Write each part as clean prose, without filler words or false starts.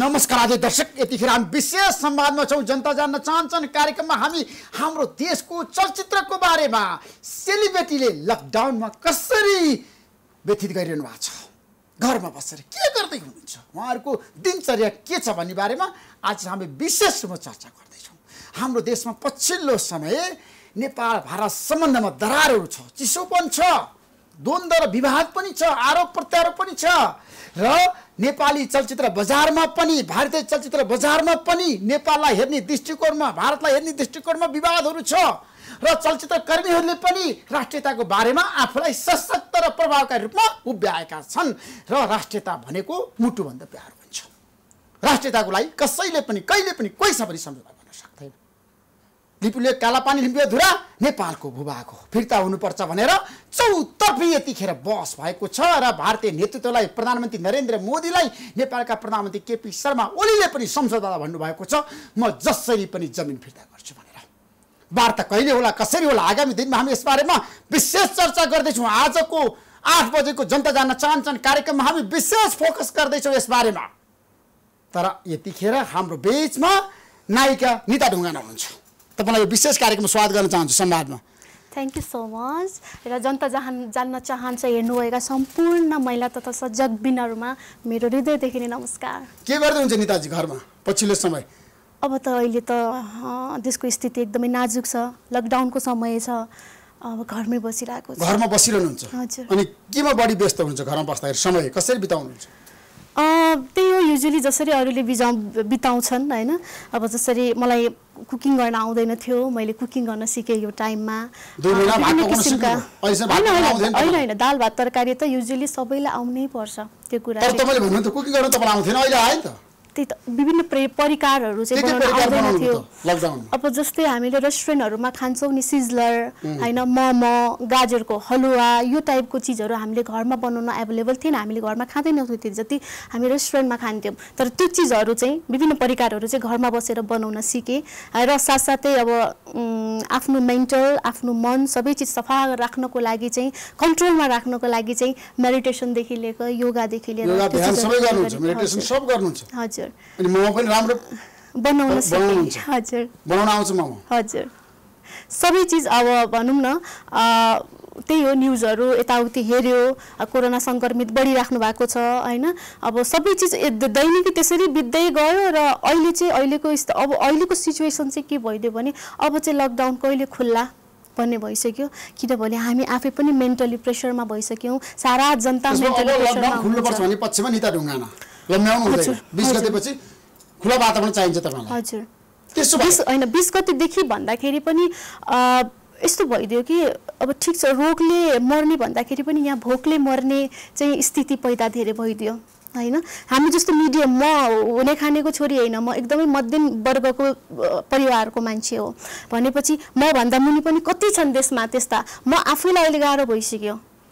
नमस्कार आदि दर्शक, यतिखेर हामी विशेष संवादमा छौं। जनता जान्न चाहन्छन् कार्यक्रममा हामी हाम्रो देशको चलचित्रको बारेमा, सेलिब्रिटीले लकडाउनमा कसरी व्यतीत गरिरहनु भएको छ, घरमा बसेर के गर्दै हुनुहुन्छ, उहाँहरूको दिनचर्या के छ भन्ने बारेमा आज हामी विशेष रूपमा चर्चा गर्दैछौँ। हाम्रो देशमा पछिल्लो समय नेपाल भारत सम्बन्धमा दरारहरू छ, चिसोपन छ, द्वन्द्व र विवाद पनि छ, आरोप प्रत्यारोप पनि छ र नेपाली चलचित्र बजारमा पनि, भारतीय चलचित्र बजारमा पनि नेपाललाई हेर्ने दृष्टिकोणमा, भारतलाई हेर्ने दृष्टिकोणमा विवादहरू छ र चलचित्र कर्मीहरूले पनि राष्ट्रियताको बारेमा आफूलाई सशक्त र प्रभावकारी रूपमा उभ्याएका छन् र राष्ट्रियता भनेको मुटुभन्दा प्यारो हुन्छ। राष्ट्रियताको लागि कसैले पनि कहिले पनि कोहीसँग पनि सम्झौता गर्न सक्दैन। लिपुले कालापानी लिम्पियो धुरा नेपालको भूभाग हो, फिर्ता हुनुपर्छ भनेर चौतर्फी यतिखेर बहस भएको छ र भारतीय नेतृत्वलाई, प्रधानमन्त्री नरेन्द्र मोदीलाई नेपालका प्रधानमन्त्री केपी शर्मा ओलीले पनि सम्झौता भन्नुभएको छ, म जसरी पनि जमिन फिर्ता गर्छु भनेर। वार्ता कहिले होला, कसरी होला, आगामी दिनमा हामी यसबारेमा विशेष चर्चा गर्दैछौँ। आजको 8 बजेको जनता जान्न चाहन्छन् कार्यक्रममा हामी विशेष फोकस गर्दैछौँ यसबारेमा। तर यतिखेर हाम्रो बीचमा नायिका निता ढुङ्गाना हुनुहुन्छ। तपाईलाई विशेष कार्यक्रममा स्वागत गर्न चाहन्छु संवादमा। Thank you so much. र जनता जान्न चाहन्छ हेर्नुभएका सम्पूर्ण महिला तथा सजग बिनहरूमा मेरो हृदयदेखि नै नमस्कार। के गर्दै हुन्छ निताजी घरमा पछिल्लो समय? अब त अहिले त देशको स्थिति एकदमै नाजुक छ, लकडाउनको समय छ, अब घरमै बसिरहेको छ। घरमा बसिरहनुहुन्छ? हजुर। अनि केमा बढी व्यस्त हुनुहुन्छ घरमा बस्दाखेरि, समय कसरी बिताउनुहुन्छ? त्यही हो, युजुअली जसरी अरूले बिताउँछन् होइन। अब जसरी मलाई कुकिङ गर्न आउँदैन थियो, मैले कुकिङ गर्न सिकेँ यो टाइममा। होइन, दाल भात तरकारी त युजुअली सबैलाई आउनै पर्छ, त्यो कुरा। कुकिङ गर्न तपाईलाई आउँथेन, अहिले आयो त। त्यही त, विभिन्न परिकारहरू चाहिँ बनाउन आउँदैन थियो। अब जस्तै हामीले रेस्टुरेन्टहरूमा खान्छौँ नि, सिजलर होइन, मोमो, गाजरको हलुवा, यो टाइपको चिजहरू हामीले घरमा बनाउन एभाइलेबल थिएन, हामीले घरमा खाँदैनौँ त्यो जति हामी रेस्टुरेन्टमा खान्थ्यौँ। तर त्यो चिजहरू चाहिँ, विभिन्न परिकारहरू चाहिँ घरमा बसेर बनाउन सिकेँ र साथसाथै अब आफ्नो मेन्टल, आफ्नो मन सबै चिज सफा राख्नको लागि चाहिँ, कन्ट्रोलमा राख्नको लागि चाहिँ मेडिटेसनदेखि लिएर योगादेखि लिएर हजुर। अनि मोमो पनि राम्रो बनाउन सिकेँ। हजुर, बनाउन आउँछ मोमो? हजुर, सबै चिज। अब भनौँ न, त्यही हो, न्युजहरू यताउति हेऱ्यो, कोरोना सङ्क्रमित बढिराख्नु भएको छ होइन। अब सबै चिज दैनिक त्यसरी बित्दै गयो र अहिलेको सिचुएसन चाहिँ के भइदियो भने अब चाहिँ लकडाउन कहिले खुल्ला भन्ने भइसक्यो, किनभने हामी आफै पनि मेन्टली प्रेसरमा भइसक्यौँ। सारा जनता मेन्टली प्रेसरमा खुल्नुपर्छ भन्ने पक्षमा निता ढुङ्गाना लम्ब्याउनु हुँदैन। 20 गतेपछि खुला वातावरण चाहिन्छ तपाईलाई? हजुर। त्यसो होइन, 20 गतेदेखि भन्दाखेरि पनि यस्तो भइदियो कि अब ठिक छ, रोगले मर्ने भन्दाखेरि पनि यहाँ भोकले मर्ने चाहिँ स्थिति पैदा धेरै भइदियो होइन। हामी जस्तो मिडियम, म हुने खानेको छोरी होइन, म एकदमै मध्यम वर्गको परिवारको मान्छे हो भनेपछि मभन्दा मुनि पनि कति छन् देशमा त्यस्ता। म आफैलाई अहिले गाह्रो भइसक्यो।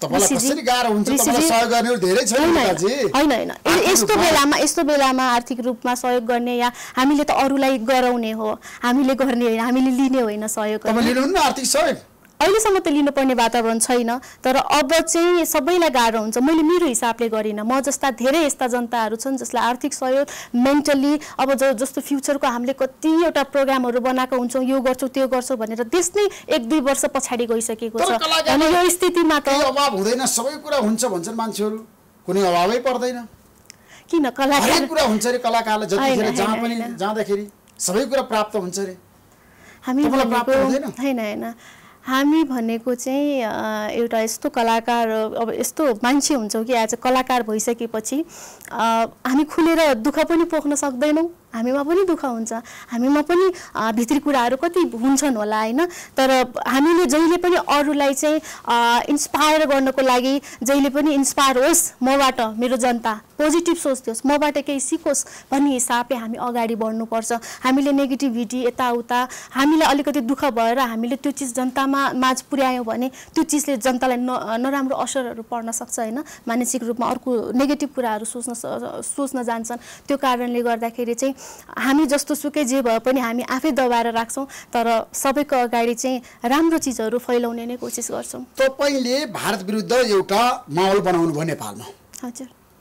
होइन, यस्तो बेलामा आर्थिक रूपमा सहयोग गर्ने या हामीले त अरूलाई गराउने हो, हामीले गर्ने होइन, हामीले लिने होइन सहयोग। अहिलेसम्म त लिनुपर्ने वातावरण छैन, तर अब चाहिँ सबैलाई गाह्रो हुन्छ। मैले मेरो हिसाबले गरिनँ, म जस्ता धेरै यस्ता जनताहरू छन् जसलाई आर्थिक सहयोग, मेन्टली, अब जस्तो फ्युचरको हामीले कतिवटा प्रोग्रामहरू बनाएको हुन्छौँ, यो गर्छौँ त्यो गर्छौँ भनेर देश नै 1-2 वर्ष पछाडि गइसकेको छ। अनि यो स्थितिमा त अभाव हुँदैन, सबै कुरा हुन्छ भन्छन् मान्छेहरू, कुनै अभावै पर्दैन। किन? कलाकार कुरा हुन्छ रे, कलाकारलाई जतिखेर जहाँ पनि जाँदाखेरि सबै कुरा प्राप्त हुन्छ रे, हामी होइन, हामी भनेको चाहिँ एउटा यस्तो कलाकार, अब यस्तो मान्छे हुन्छौँ कि आज कलाकार भइसकेपछि हामी खुलेर दुःख पनि पोख्न सक्दैनौँ। हामीमा पनि दुःख हुन्छ, हामीमा पनि भित्री कुराहरू कति हुन्छन् होला होइन। तर हामीले जहिले पनि अरूलाई चाहिँ इन्सपायर गर्नको लागि, जहिले पनि इन्सपायर होस् मबाट, मेरो जनता पोजिटिभ सोच्नुहोस्, मबाट केही सिकोस् भन्ने हिसाबले हामी अगाडि बढ्नुपर्छ। हामीले नेगेटिभिटी यताउता, हामीलाई अलिकति दुःख भएर हामीले त्यो चिज जनतामा माझ पुर्यायौँ भने त्यो चिजले जनतालाई नराम्रो असरहरू पर्न सक्छ होइन। मानसिक रूपमा अर्को नेगेटिभ कुराहरू सोच्न जान्छन्। त्यो कारणले गर्दाखेरि चाहिँ हामी जस्तो सुकै जे भए पनि हामी आफै दबाएर राख्छौँ, तर सबैको अगाडि चाहिँ राम्रो चिजहरू फैलाउने नै कोसिस गर्छौँ। तपाईले भारत विरुद्ध एउटा माहौल बनाउनु भयो नेपालमा। हजुर।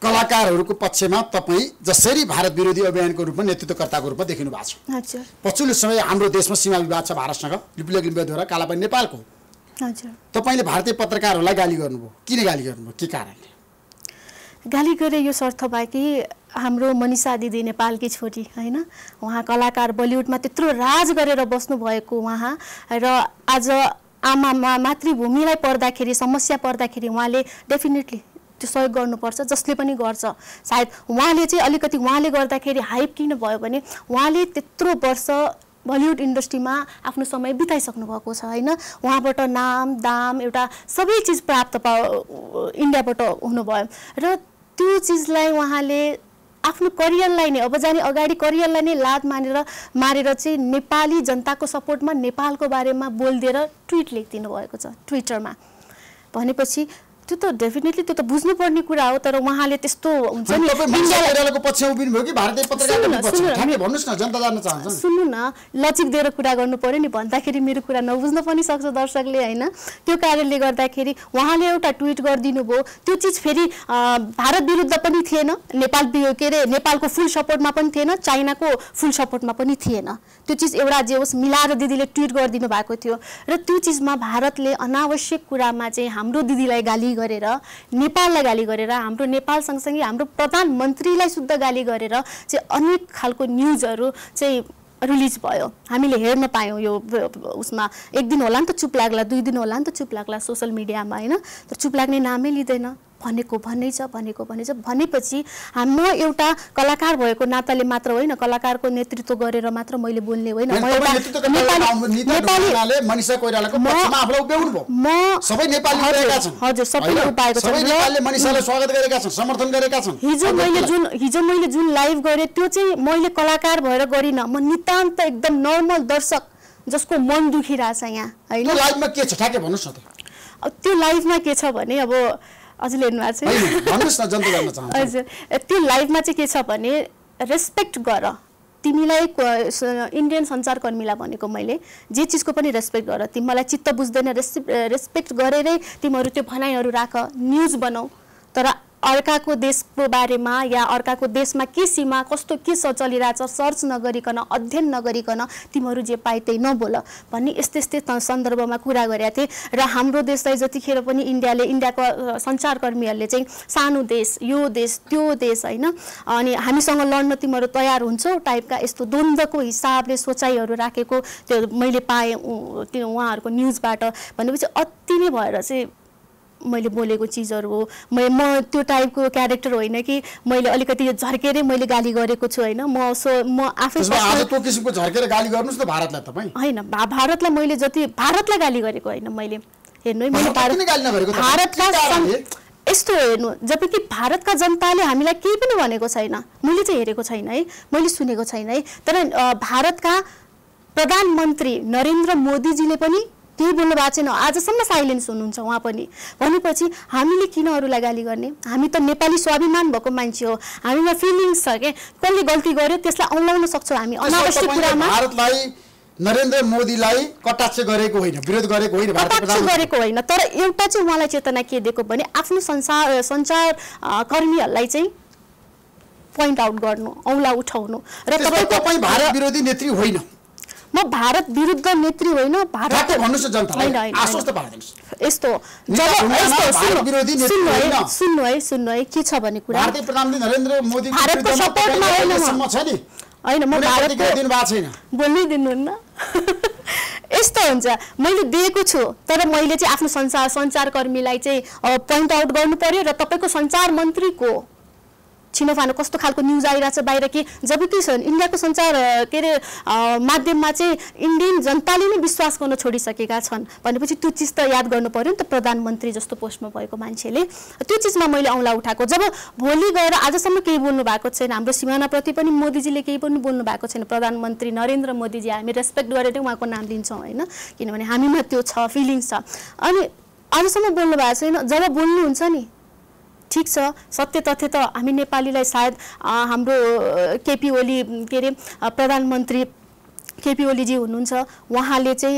कलाकारहरूको पक्षमा तपाईँ जसरी भारत विरोधी अभियानको रूपमा नेतृत्वकर्ताको रूपमा देखिनु भएको छ। हजुर। पछिल्लो समय हाम्रो देशमा सीमा विवाद छ भारतसँग, लिपुलेख लिम्बुद्वारा, कालापानी नेपालको। हजुर। तपाईँले भारतीय पत्रकारहरूलाई गाली गर्नुभयो, किन गाली गर्नुभयो, के कारणले गाली गरे? यो शर्तमा कि हाम्रो मनिषा दिदी नेपालकी छोरी हैन, उहाँ कलाकार बलिउडमा त्यत्रो राज गरेर बस्नु भएको उहाँ, र आज आमा मातृभूमिलाई पर्दाखेरि समस्या पर्दाखेरि उहाँले डेफिनेटली त्यो सहयोग गर्नुपर्छ, जसले पनि गर्छ। सायद उहाँले चाहिँ अलिकति उहाँले गर्दाखेरि हाइप किन भयो भने उहाँले त्यत्रो वर्ष बलिउड इन्डस्ट्रीमा आफ्नो समय बिताइसक्नु भएको छ हैन, उहाँबाट नाम दाम एउटा सबै चिज प्राप्त इन्डियाबाट हुनुभयो, र त्यो चिजलाई उहाँले आफ्नो करियरलाई नै अब जाने अगाडि करियरलाई नै लात मारेर चाहिँ नेपाली जनताको सपोर्टमा नेपालको बारेमा बोलिदिएर ट्विट लेखिदिनु भएको छ ट्विटरमा। भनेपछि त्यो त डेफिनेटली त्यो त बुझ्नुपर्ने कुरा हो, तर उहाँले त्यस्तो हुन्छ नि इन्डियाको पक्षमा उभिनु भयो कि भारतीय पत्रकारको पक्षमा, ठ्याक्कै भन्नुस् न, जनता जान्न चाहन्छ। सुन्नु न, लचिक दिएर कुरा गर्नु पर्यो नि, भन्दाखेरि मेरो कुरा नबुझ्न पनि सक्छ दर्शकले हैन। त्यो कारणले गर्दाखेरि उहाँले एउटा ट्विट गरिदिनु भयो, त्यो चिज फेरि भारत विरुद्ध पनि थिएन, नेपाल के अरे नेपालको फुल सपोर्टमा पनि थिएन, चाइनाको फुल सपोर्टमा पनि थिएन। त्यो चिज एउटा जे होस् मिलाएर दिदीले ट्विट गरिदिनु भएको थियो, र त्यो चिजमा भारतले अनावश्यक कुरामा चाहिँ हाम्रो दिदीलाई गाली गरेर, नेपाललाई गाली गरेर, हाम्रो नेपाल सँगसँगै हाम्रो प्रधानमन्त्रीलाई शुद्ध गाली गरेर चाहिँ अनेक खालको न्युजहरू चाहिँ रिलिज भयो, हामीले हेर्न पायौँ। यो उसमा एक दिन होला नि त चुप लाग्ला, 2 दिन होला नि त चुप लाग्ला सोसल मिडियामा हैन, तर चुप लाग्ने नामै लिँदैन, भनेको भन्नै छ भनेपछि म एउटा कलाकार भएको नाताले मात्र होइन, कलाकारको नेतृत्व गरेर मात्र मैले बोल्ने होइन, म मनिषा कोइरालाको पक्षमा आफूलाई उभ्याउनु भयो, सबै नेपाली उभिएका छन्। हजुर, सबैले उभिएका छन्, सबै नेपालीले मनिषालाई स्वागत गरेका छन्, समर्थन गरेका छन्। हिजो मैले जुन लाइभ गरेँ त्यो चाहिँ मैले कलाकार भएर गरिन, म नितान्त एकदम नर्मल दर्शक जसको मन दुखिरहेछ यहाँ हैन। त्यो लाइभमा के छ ठ्याक्कै भन्नुस् न त। त्यो लाइभमा के छ भने अब हजुरले हेर्नु भएको छ, भन्नुस् न, जनता जान्न चाहन्छ। हजुर, त्यो लाइभमा चाहिँ के छ भने रेस्पेक्ट गर, तिमीलाई इन्डियन सञ्चारकर्मीलाई भनेको मैले जे चिजको पनि रेस्पेक्ट गर, तिमीलाई चित्त बुझ्दैन रेस्पेक्ट गरेरै तिमीहरू त्यो भनाइहरू राख, न्युज बनाऊ, तर अर्काको देशको बारेमा या अर्काको देशमा के सीमा कस्तो के चलिरहेछ सर्च नगरिकन अध्ययन नगरिकन तिमीहरू जे पाए त्यही नबोल भन्ने यस्तै सन्दर्भमा कुरा गरेका थिए। र हाम्रो देशलाई जतिखेर पनि इन्डियाको सञ्चारकर्मीहरूले चाहिँ सानो देश, यो देश त्यो देश हैन, अनि हामीसँग लड्न तिमीहरू तयार हुन्छौ टाइपका यस्तो द्वन्द्वको हिसाबले सोचाइहरू राखेको त्यो मैले पाएँ त्यो उहाँहरूको न्युजबाट। भनेपछि अति नै भएर चाहिँ मैले बोलेको चिजहरू हो। म त्यो टाइपको क्यारेक्टर होइन कि मैले अलिकति झर्केरै मैले गाली गरेको छु होइन। म आफै त्यो किसिमको झर्केर गाली गर्नुस् न भारतलाई तपाईँ होइन, भारतलाई मैले जति भारतलाई गाली गरेको होइन मैले। हेर्नु है, मैले भारतका यस्तो हेर्नु, जब कि भारतका जनताले हामीलाई केही पनि भनेको छैन, मैले चाहिँ हेरेको छैन है, मैले सुनेको छैन है, तर भारतका प्रधानमन्त्री नरेन्द्र मोदीजीले पनि केही बोल्नु भएको छैन, आजसम्म साइलेन्स हुनुहुन्छ उहाँ पनि। भनेपछि हामीले किन अरूलाई गाली गर्ने? हामी त नेपाली स्वाभिमान भएको मान्छे हो, हामीमा फिलिङ्स छ के, कसले गल्ती गर्यो त्यसलाई औलाउन सक्छौँ हामी अनावश्यक कुरामा। भारतलाई नरेन्द्र मोदीलाई कटाक्ष गरेको होइन, विरोध गरेको होइन, कटाक्ष गरेको होइन, तर एउटा चाहिँ उहाँलाई चेतना के दिएको भने आफ्नो सञ्चार कर्मीहरूलाई चाहिँ पोइन्ट आउट गर्नु, औला उठाउनु। र तपाईँ भारत विरोधी नेत्री होइन? म भारत विरुद्ध नेत्री होइन, भारत भन्नुस् जनतालाई आश्वस्त पार्दिनुस्। यस्तो सुन्नु है के छ भने कुरा भारतीय प्रधानमन्त्री नरेन्द्र मोदी भारतको सपोर्टमा होइन, म भारतको दिन भएको छैन, बोल्नै दिनुहुन्न। यस्तो हुन्छ, मैले दिएको छु तर मैले चाहिँ आफ्नो सञ्चारकर्मीलाई चाहिँ पोइन्ट आउट गर्नु पर्यो। र तपाईँको सञ्चार मन्त्रीको छिनोफानो कस्तो खालको न्युज आइरहेछ बाहिर कि जबकि इन्डियाको सञ्चार के अरे माध्यममा चाहिँ इन्डियन जनताले नै विश्वास गर्न छोडिसकेका छन्। भनेपछि त्यो चिज त याद गर्नु पर्यो नि त, प्रधानमन्त्री जस्तो पोस्टमा भएको मान्छेले। त्यो चिजमा मैले औँला उठाएको, जब भोलि गएर आजसम्म केही बोल्नु भएको छैन, हाम्रो सिमानाप्रति पनि मोदीजीले केही पनि बोल्नु भएको छैन, प्रधानमन्त्री नरेन्द्र मोदीजी हामी रेस्पेक्ट गरेर उहाँको नाम लिन्छौँ होइन, किनभने हामीमा त्यो छ, फिलिङ्स छ। अनि आजसम्म बोल्नु भएको छैन, जब बोल्नुहुन्छ नि ठिक छ, सत्य तथ्य त हामी नेपालीलाई सायद हाम्रो केपी ओली के अरे प्रधानमन्त्री केपी ओलीजी हुनुहुन्छ, उहाँले चाहिँ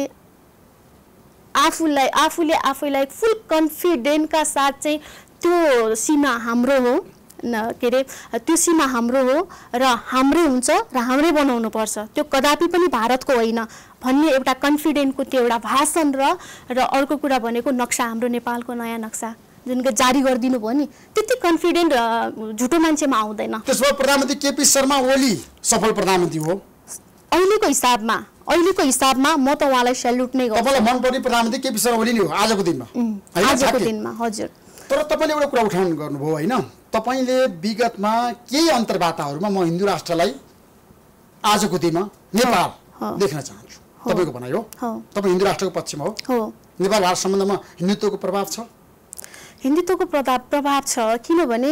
आफूले आफैलाई फुल कन्फिडेन्टका साथ चाहिँ त्यो सीमा हाम्रो हो, के अरे त्यो सीमा हाम्रो हो र हाम्रै हुन्छ र हाम्रै बनाउनु पर्छ, त्यो कदापि पनि भारतको होइन भन्ने एउटा कन्फिडेन्टको त्यो एउटा भाषण र अर्को कुरा भनेको नक्सा, हाम्रो नेपालको नयाँ नक्सा जुन कि जारी गरिदिनु भयो नि, त्यति कन्फिडेन्ट झुटो मान्छेमा आउँदैन। त्यसो प्रधानमन्त्री केपी शर्मा ओली सफल प्रधानमन्त्री हो अहिलेको हिसाबमा म त उहाँलाई स्याल्युट नै गर्छु। तपाईलाई मनपर्ने प्रधानमन्त्री केपी शर्मा ओली नै हो आजको दिनमा। हजुर। तर तपाईले एउटा कुरा उठाउनु गर्नुभयो होइन, तपाईले विगतमा केही अन्तर्वार्ताहरूमा म हिन्दू राष्ट्रलाई आजको दिनमा नेपाल देख्न चाहन्छु तपाईको भनाइ हो। तपाई हिन्दू राष्ट्रको पक्षमा हो। नेपाल भारत सम्बन्धमा हिन्दुत्वको प्रभाव छ? हिन्दुत्वको प्रभाव छ, किनभने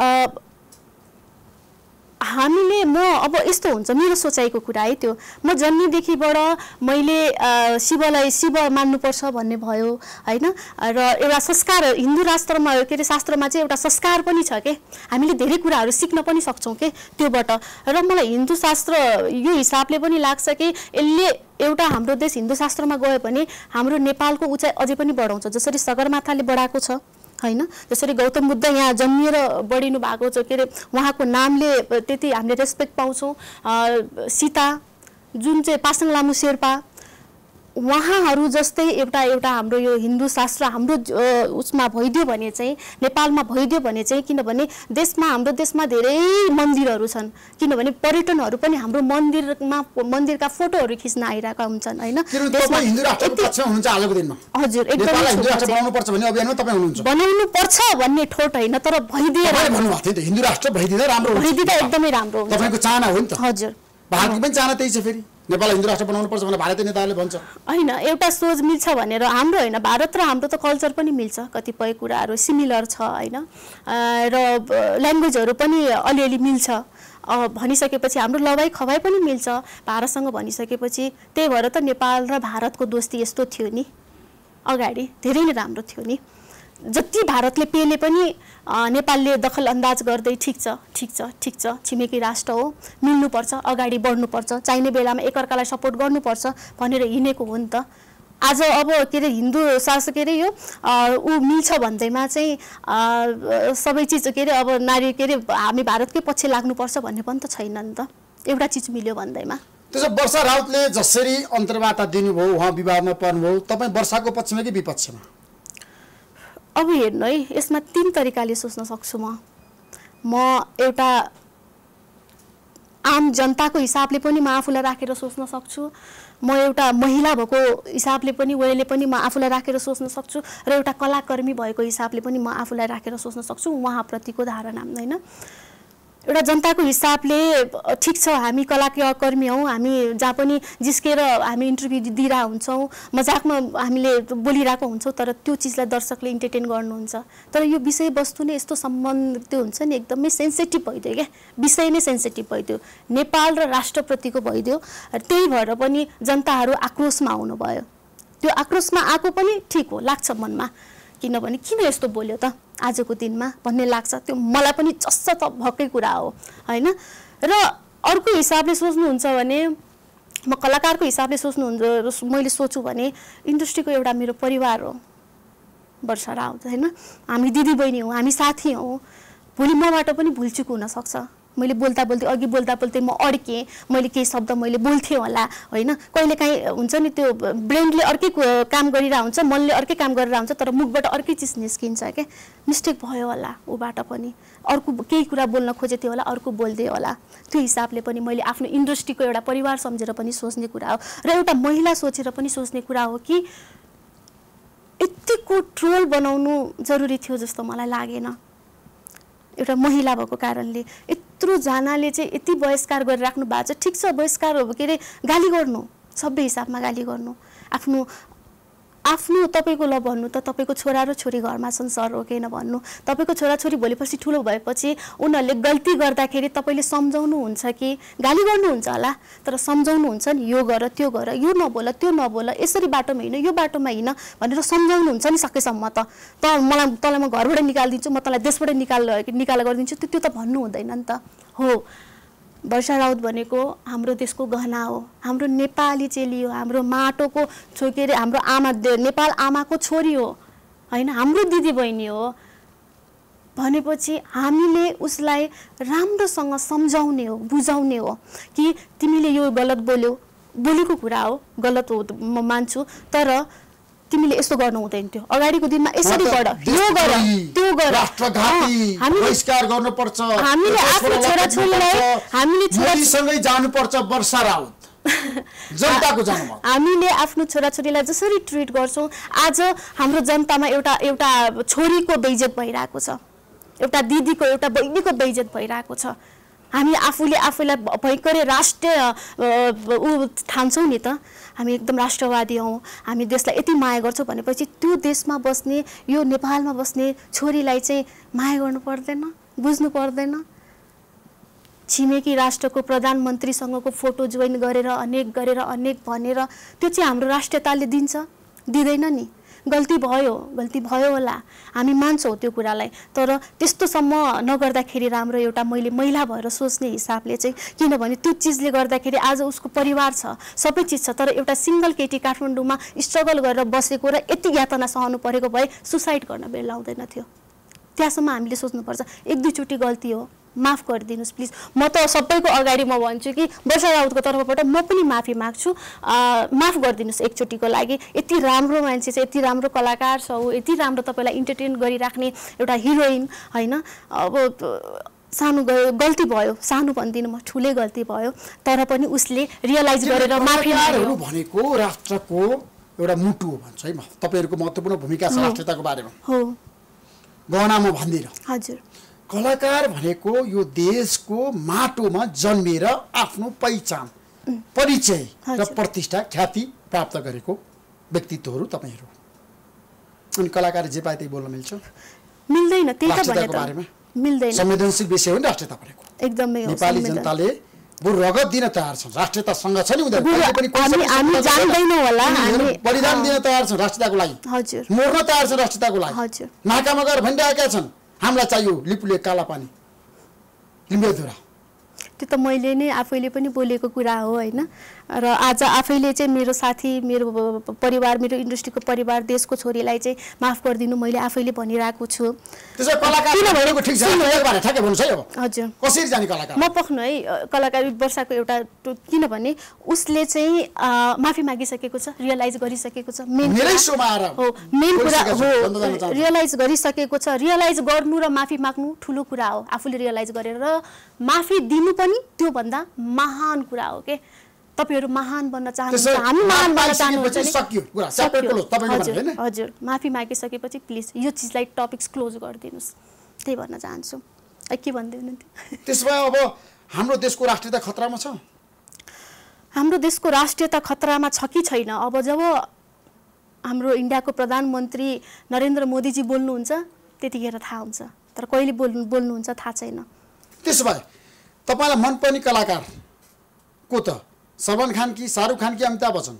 म अब यस्तो हुन्छ मेरो सोचाइको कुरा है, त्यो म जन्मेदेखिबाट मैले शिव मान्नुपर्छ भन्ने भयो होइन, र एउटा संस्कार हिन्दू राष्ट्रमा के अरे शास्त्रमा चाहिँ एउटा संस्कार पनि छ के, हामीले धेरै कुराहरू सिक्न पनि सक्छौँ के त्योबाट। र मलाई हिन्दू शास्त्र यो हिसाबले पनि लाग्छ कि यसले एउटा हाम्रो देश हिन्दू शास्त्रमा गयो भने हाम्रो नेपालको उचाइ अझै पनि बढाउँछ, जसरी सगरमाथाले बढाएको छ होइन, जसरी गौतम बुद्ध यहाँ जन्मिएर बढिनु भएको छ के अरे उहाँको नामले त्यति हामीले रेस्पेक्ट पाउँछौँ। सीता जुन चाहिँ पासाङ लामु शेर्पा उहाँहरू जस्तै एउटा हाम्रो यो हिन्दू शास्त्र हाम्रो उसमा भइदियो भने चाहिँ, नेपालमा भइदियो भने चाहिँ, किनभने हाम्रो देशमा धेरै मन्दिरहरू छन्, किनभने पर्यटनहरू पनि हाम्रो मन्दिरका फोटोहरू खिच्न आइरहेका हुन्छन् होइन। हजुर बनाउनु पर्छ भन्ने ठोट होइन, तर भइदिएर एकदमै राम्रो हुन्छ। हजुर भारतको पनि चाहना त्यही छ, फेरि नेपाल हिन्दू राष्ट्र बनाउनु पर्छ भनेर भारतीय नेताहरूले भन्छ होइन, एउटा सोच मिल्छ भनेर हाम्रो होइन, भारत र हाम्रो त कल्चर पनि मिल्छ, कतिपय कुराहरू सिमिलर छ होइन, र ल्याङ्ग्वेजहरू पनि अलिअलि मिल्छ भनिसकेपछि हाम्रो लवाई खवाई पनि मिल्छ भारतसँग भनिसकेपछि। त्यही भएर त नेपाल र भारतको दोस्ती यस्तो थियो नि, अगाडि धेरै नै राम्रो थियो नि। जति भारतले पेले पनि नेपालले दखल अन्दाज गर्दै ठिक छ छिमेकी राष्ट्र हो, मिल्नुपर्छ, अगाडि बढ्नुपर्छ, चाहिने बेलामा एकअर्कालाई सपोर्ट गर्नुपर्छ भनेर हिँडेको हो नि त। आज अब के अरे हिन्दू शास्त्र के अरे यो ऊ मिल्छ भन्दैमा चाहिँ सबै चिज के अरे अब नारी के अरे हामी भारतकै पछि लाग्नुपर्छ भन्ने पनि त छैन नि त, एउटा चिज मिल्यो भन्दैमा। त्यसो वर्षा राउतले जसरी अन्तर्वार्ता दिनुभयो, उहाँ विवादमा पर्नुभयो, तपाईँ वर्षाको पक्षमा कि विपक्षमा? अब हेर्नु है, यसमा 3 तरिकाले सोच्न सक्छु म एउटा आम जनताको हिसाबले पनि म आफूलाई राखेर सोच्न सक्छु, म एउटा महिला भएको हिसाबले पनि वेले पनि म आफूलाई राखेर सोच्न सक्छु, र एउटा कलाकर्मी भएको हिसाबले पनि म आफूलाई राखेर सोच्न सक्छु उहाँप्रतिको धारणा होइन। एउटा जनताको हिसाबले ठिक छ, हामी कलाकर्मी हौँ, हामी जहाँ पनि जिस्केर हामी इन्टरभ्यू दिइरहेको हुन्छौँ, मजाकमा हामीले बोलिरहेको हुन्छौँ, तर त्यो चिजलाई दर्शकले इन्टरटेन गर्नुहुन्छ। तर यो विषयवस्तु नै यस्तो सम्बन्ध त्यो हुन्छ नि, एकदमै सेन्सिटिभ भइदियो क्या, विषय नै सेन्सिटिभ भइदियो, नेपाल र राष्ट्रप्रतिको भइदियो। त्यही भएर पनि जनताहरू आक्रोशमा आउनुभयो। त्यो आक्रोशमा आएको पनि ठिक हो, लाग्छ मनमा, किनभने किन यस्तो बोल्यो त आजको दिनमा भन्ने लाग्छ, त्यो मलाई पनि जस्स त भएकै कुरा हो होइन। र अर्को हिसाबले सोच्नुहुन्छ भने, म कलाकारको हिसाबले सोच्नुहुन्छ मैले सोचु भने इन्डस्ट्रीको एउटा मेरो परिवार हो वर्षा राउत होइन, हामी दिदी बहिनी हौँ, हामी साथी हौँ, भोलि मबाट पनि भुलचुक हुनसक्छ, मैले अघि बोल्दा म अड्केँ, मैले केही शब्द मैले बोल्थेँ होला होइन, कहिलेकाहीँ हुन्छ नि त्यो ब्रेनले अर्कै काम गरिरहेको हुन्छ, मनले अर्कै काम गरिरहेको हुन्छ, तर मुखबाट अर्कै चिज निस्किन्छ क्या, मिस्टेक भयो होला ऊबाट पनि, अर्को केही कुरा बोल्न खोजेको थियो होला, अर्को बोल्दै होला। त्यो हिसाबले पनि मैले आफ्नो इन्डस्ट्रीको एउटा परिवार सम्झेर पनि सोच्ने कुरा हो, र एउटा महिला सोचेर पनि सोच्ने कुरा हो कि यतिको ट्रोल बनाउनु जरुरी थियो जस्तो मलाई लागेन। एउटा महिला भएको कारणले यत्रो जनाले चाहिँ यति बहिष्कार गरिराख्नु भएको छ, ठिक छ बहिष्कार हो के अरे गाली गर्नु, सबै हिसाबमा गाली गर्नु, आफ्नो तपाईँको ल भन्नु त तपाईँको छोरा र छोरी घरमा छन् सर हो किन भन्नु, तपाईँको छोराछोरी भोलिपछि ठुलो भएपछि उनीहरूले गल्ती गर्दाखेरि तपाईँले सम्झाउनुहुन्छ कि गाली गर्नुहुन्छ होला, तर सम्झाउनुहुन्छ नि, यो गर त्यो गर, यो नबोल त्यो नबोल, यसरी बाटोमा हिँड यो बाटोमा हिँड भनेर सम्झाउनुहुन्छ नि सकेसम्म त तँलाई म घरबाट निकालिदिन्छु, म तँलाई देशबाट निकाल गरिदिन्छु, त्यो त भन्नु हुँदैन नि त। हो, वर्षा राउत भनेको हाम्रो देशको गहना हो, हाम्रो नेपाली चेली हो, हाम्रो माटोको के अरे हाम्रो नेपाल आमाको छोरी हो होइन, हाम्रो दिदी बहिनी हो। भनेपछि हामीले उसलाई राम्रोसँग सम्झाउने हो, बुझाउने हो कि तिमीले यो गलत बोलेको कुरा हो, गलत हो म मान्छु, तर तिमीले यस्तो गर्नु हुँदैन थियो, अगाडिको दिनमा यसरी गर, यो गर, त्यो गर, बहिष्कार गर्नुपर्छ, हामीले आफ्नो छोराछोरीलाई मोदीसँगै जानुपर्छ वर्षा राउत जनताको जन्म हामीले आफ्नो छोराछोरीलाई जसरी ट्रिट गर्छौँ, आज हाम्रो जनतामा एउटा छोरीको बेइज्जत भइरहेको छ, एउटा दिदीको एउटा बहिनीको बेइज्जत भइरहेको छ। हामी आफूलाई भयङ्करै राष्ट्रिय ठान्छौँ नि त, हामी एकदम राष्ट्रवादी हौँ, हामी देशलाई यति माया गर्छौँ भनेपछि त्यो देशमा बस्ने, यो नेपालमा बस्ने छोरीलाई चाहिँ माया गर्नु पर्दैन, बुझ्नु पर्दैन? छिमेकी राष्ट्रको प्रधानमन्त्रीसँगको फोटो जोइन गरेर अनेक भनेर त्यो चाहिँ हाम्रो राष्ट्रियताले दिन्छ? दिँदैन नि। गल्ती भयो होला, हामी मान्छौँ त्यो कुरालाई, तर त्यस्तोसम्म नगर्दाखेरि राम्रो। एउटा मैले महिला भएर सोच्ने हिसाबले चाहिँ, किनभने त्यो चिजले गर्दाखेरि आज उसको परिवार छ, सबै चिज छ, तर एउटा सिङ्गल केटी काठमाडौँमा स्ट्रगल गरेर बसेको र यति यातना सहनु परेको भए सुसाइड गर्न बेर लाउँदैन थियो। त्यहाँसम्म हामीले सोच्नुपर्छ। एक दुईचोटि गल्ती हो, माफ गरिदिनुहोस् प्लिज। म त सबैको अगाडि म भन्छु कि वर्षा राउतको तर्फबाट म पनि माफी माग्छु, माफ गरिदिनुहोस् एकचोटिको लागि। यति राम्रो मान्छे छ, यति राम्रो कलाकार छ, यति राम्रो तपाईँलाई इन्टरटेन गरिराख्ने एउटा हिरोइन होइन। अब सानो गल्ती भयो, सानो भन्दिनँ म, ठुलै गल्ती भयो, तर पनि उसले रियलाइज गरेर माफी माग्यो भनेको राष्ट्रको एउटा मुटु हो भन्छ है म। तपाईँहरूको महत्त्वपूर्ण भूमिका छ राष्ट्रियताको बारेमा हो, गहना म भन्दिनँ। हजुर, कलाकार भनेको यो देशको माटोमा जन्मेर आफ्नो पहिचान, परिचय र प्रतिष्ठा, ख्याति प्राप्त गरेको व्यक्तित्वहरू तपाईँहरू। अनि कलाकार जे पाए त्यही बोल्न मिल्छ? मिल्दैन। त्यही त भनेको बारेमा मिल्दैन। संवेदनशील विषय हो नि राष्ट्रियता भनेको। एकदमै हो। नेपाली जनताले बरु रगत दिन तयार छन् राष्ट्रियतासँग छ नि, हामी जान्दैनौँ होला, हामी बलिदान दिन तयार छन् राष्ट्रियताको लागि, हजुर, मर्न तयार छन् राष्ट्रियताको लागि, हजुर। नाकामा गएर भनिरहेका छन् हामीलाई चाहियो लिपुले काला पानी, लिम्बेधुरा। त्यो त मैले नै आफैले पनि बोलेको कुरा हो होइन। र आज आफैले चाहिँ मेरो साथी, मेरो परिवार, मेरो इन्डस्ट्रीको परिवार, देशको छोरीलाई चाहिँ माफ गरिदिनु मैले आफैले भनिरहेको छु। त्यसो कलाकार भनेको ठीक छ बारे ठ्याक्कै भन्नुस् है। अब हजुर, कसरी जाने कलाकार? म पख्नु है, कलाकार वर्षाको एउटा, किनभने उसले चाहिँ माफी मागिसकेको छ, रियलाइज गरिसकेको छ। मेरै सोमा आएर हो, मेन कुरा हो, रियलाइज गरिसकेको छ। रियलाइज गर्नु र माफी माग्नु ठुलो कुरा हो। आफूले रियलाइज गरेर माफी दिनु पनि त्योभन्दा महान कुरा हो के। तपाईहरु महान बन्न चाहनुहुन्छ, हामी महान बन्न चाहनुहुन्छ नि। हजुर, माफी मागिसकेपछि प्लिज यो चिजलाई टपिक्स क्लोज गरिदिनुस्, त्यही भन्न चाहन्छु। के भन्दै हुनुहुन्थ्यो? त्यसमा अब हाम्रो देशको राष्ट्रियता खतरामा छ? हाम्रो देशको राष्ट्रियता खतरामा छ कि छैन, अब जब हाम्रो इन्डियाको प्रधानमन्त्री नरेन्द्र मोदीजी बोल्नुहुन्छ त्यतिखेर थाहा हुन्छ, तर कहिले बोल्नुहुन्छ थाहा छैन। त्यसो भए तपाईलाई मनपर्ने कलाकार को त? सलमान खान कि शाहरुख खान कि अमिताभ बच्चन?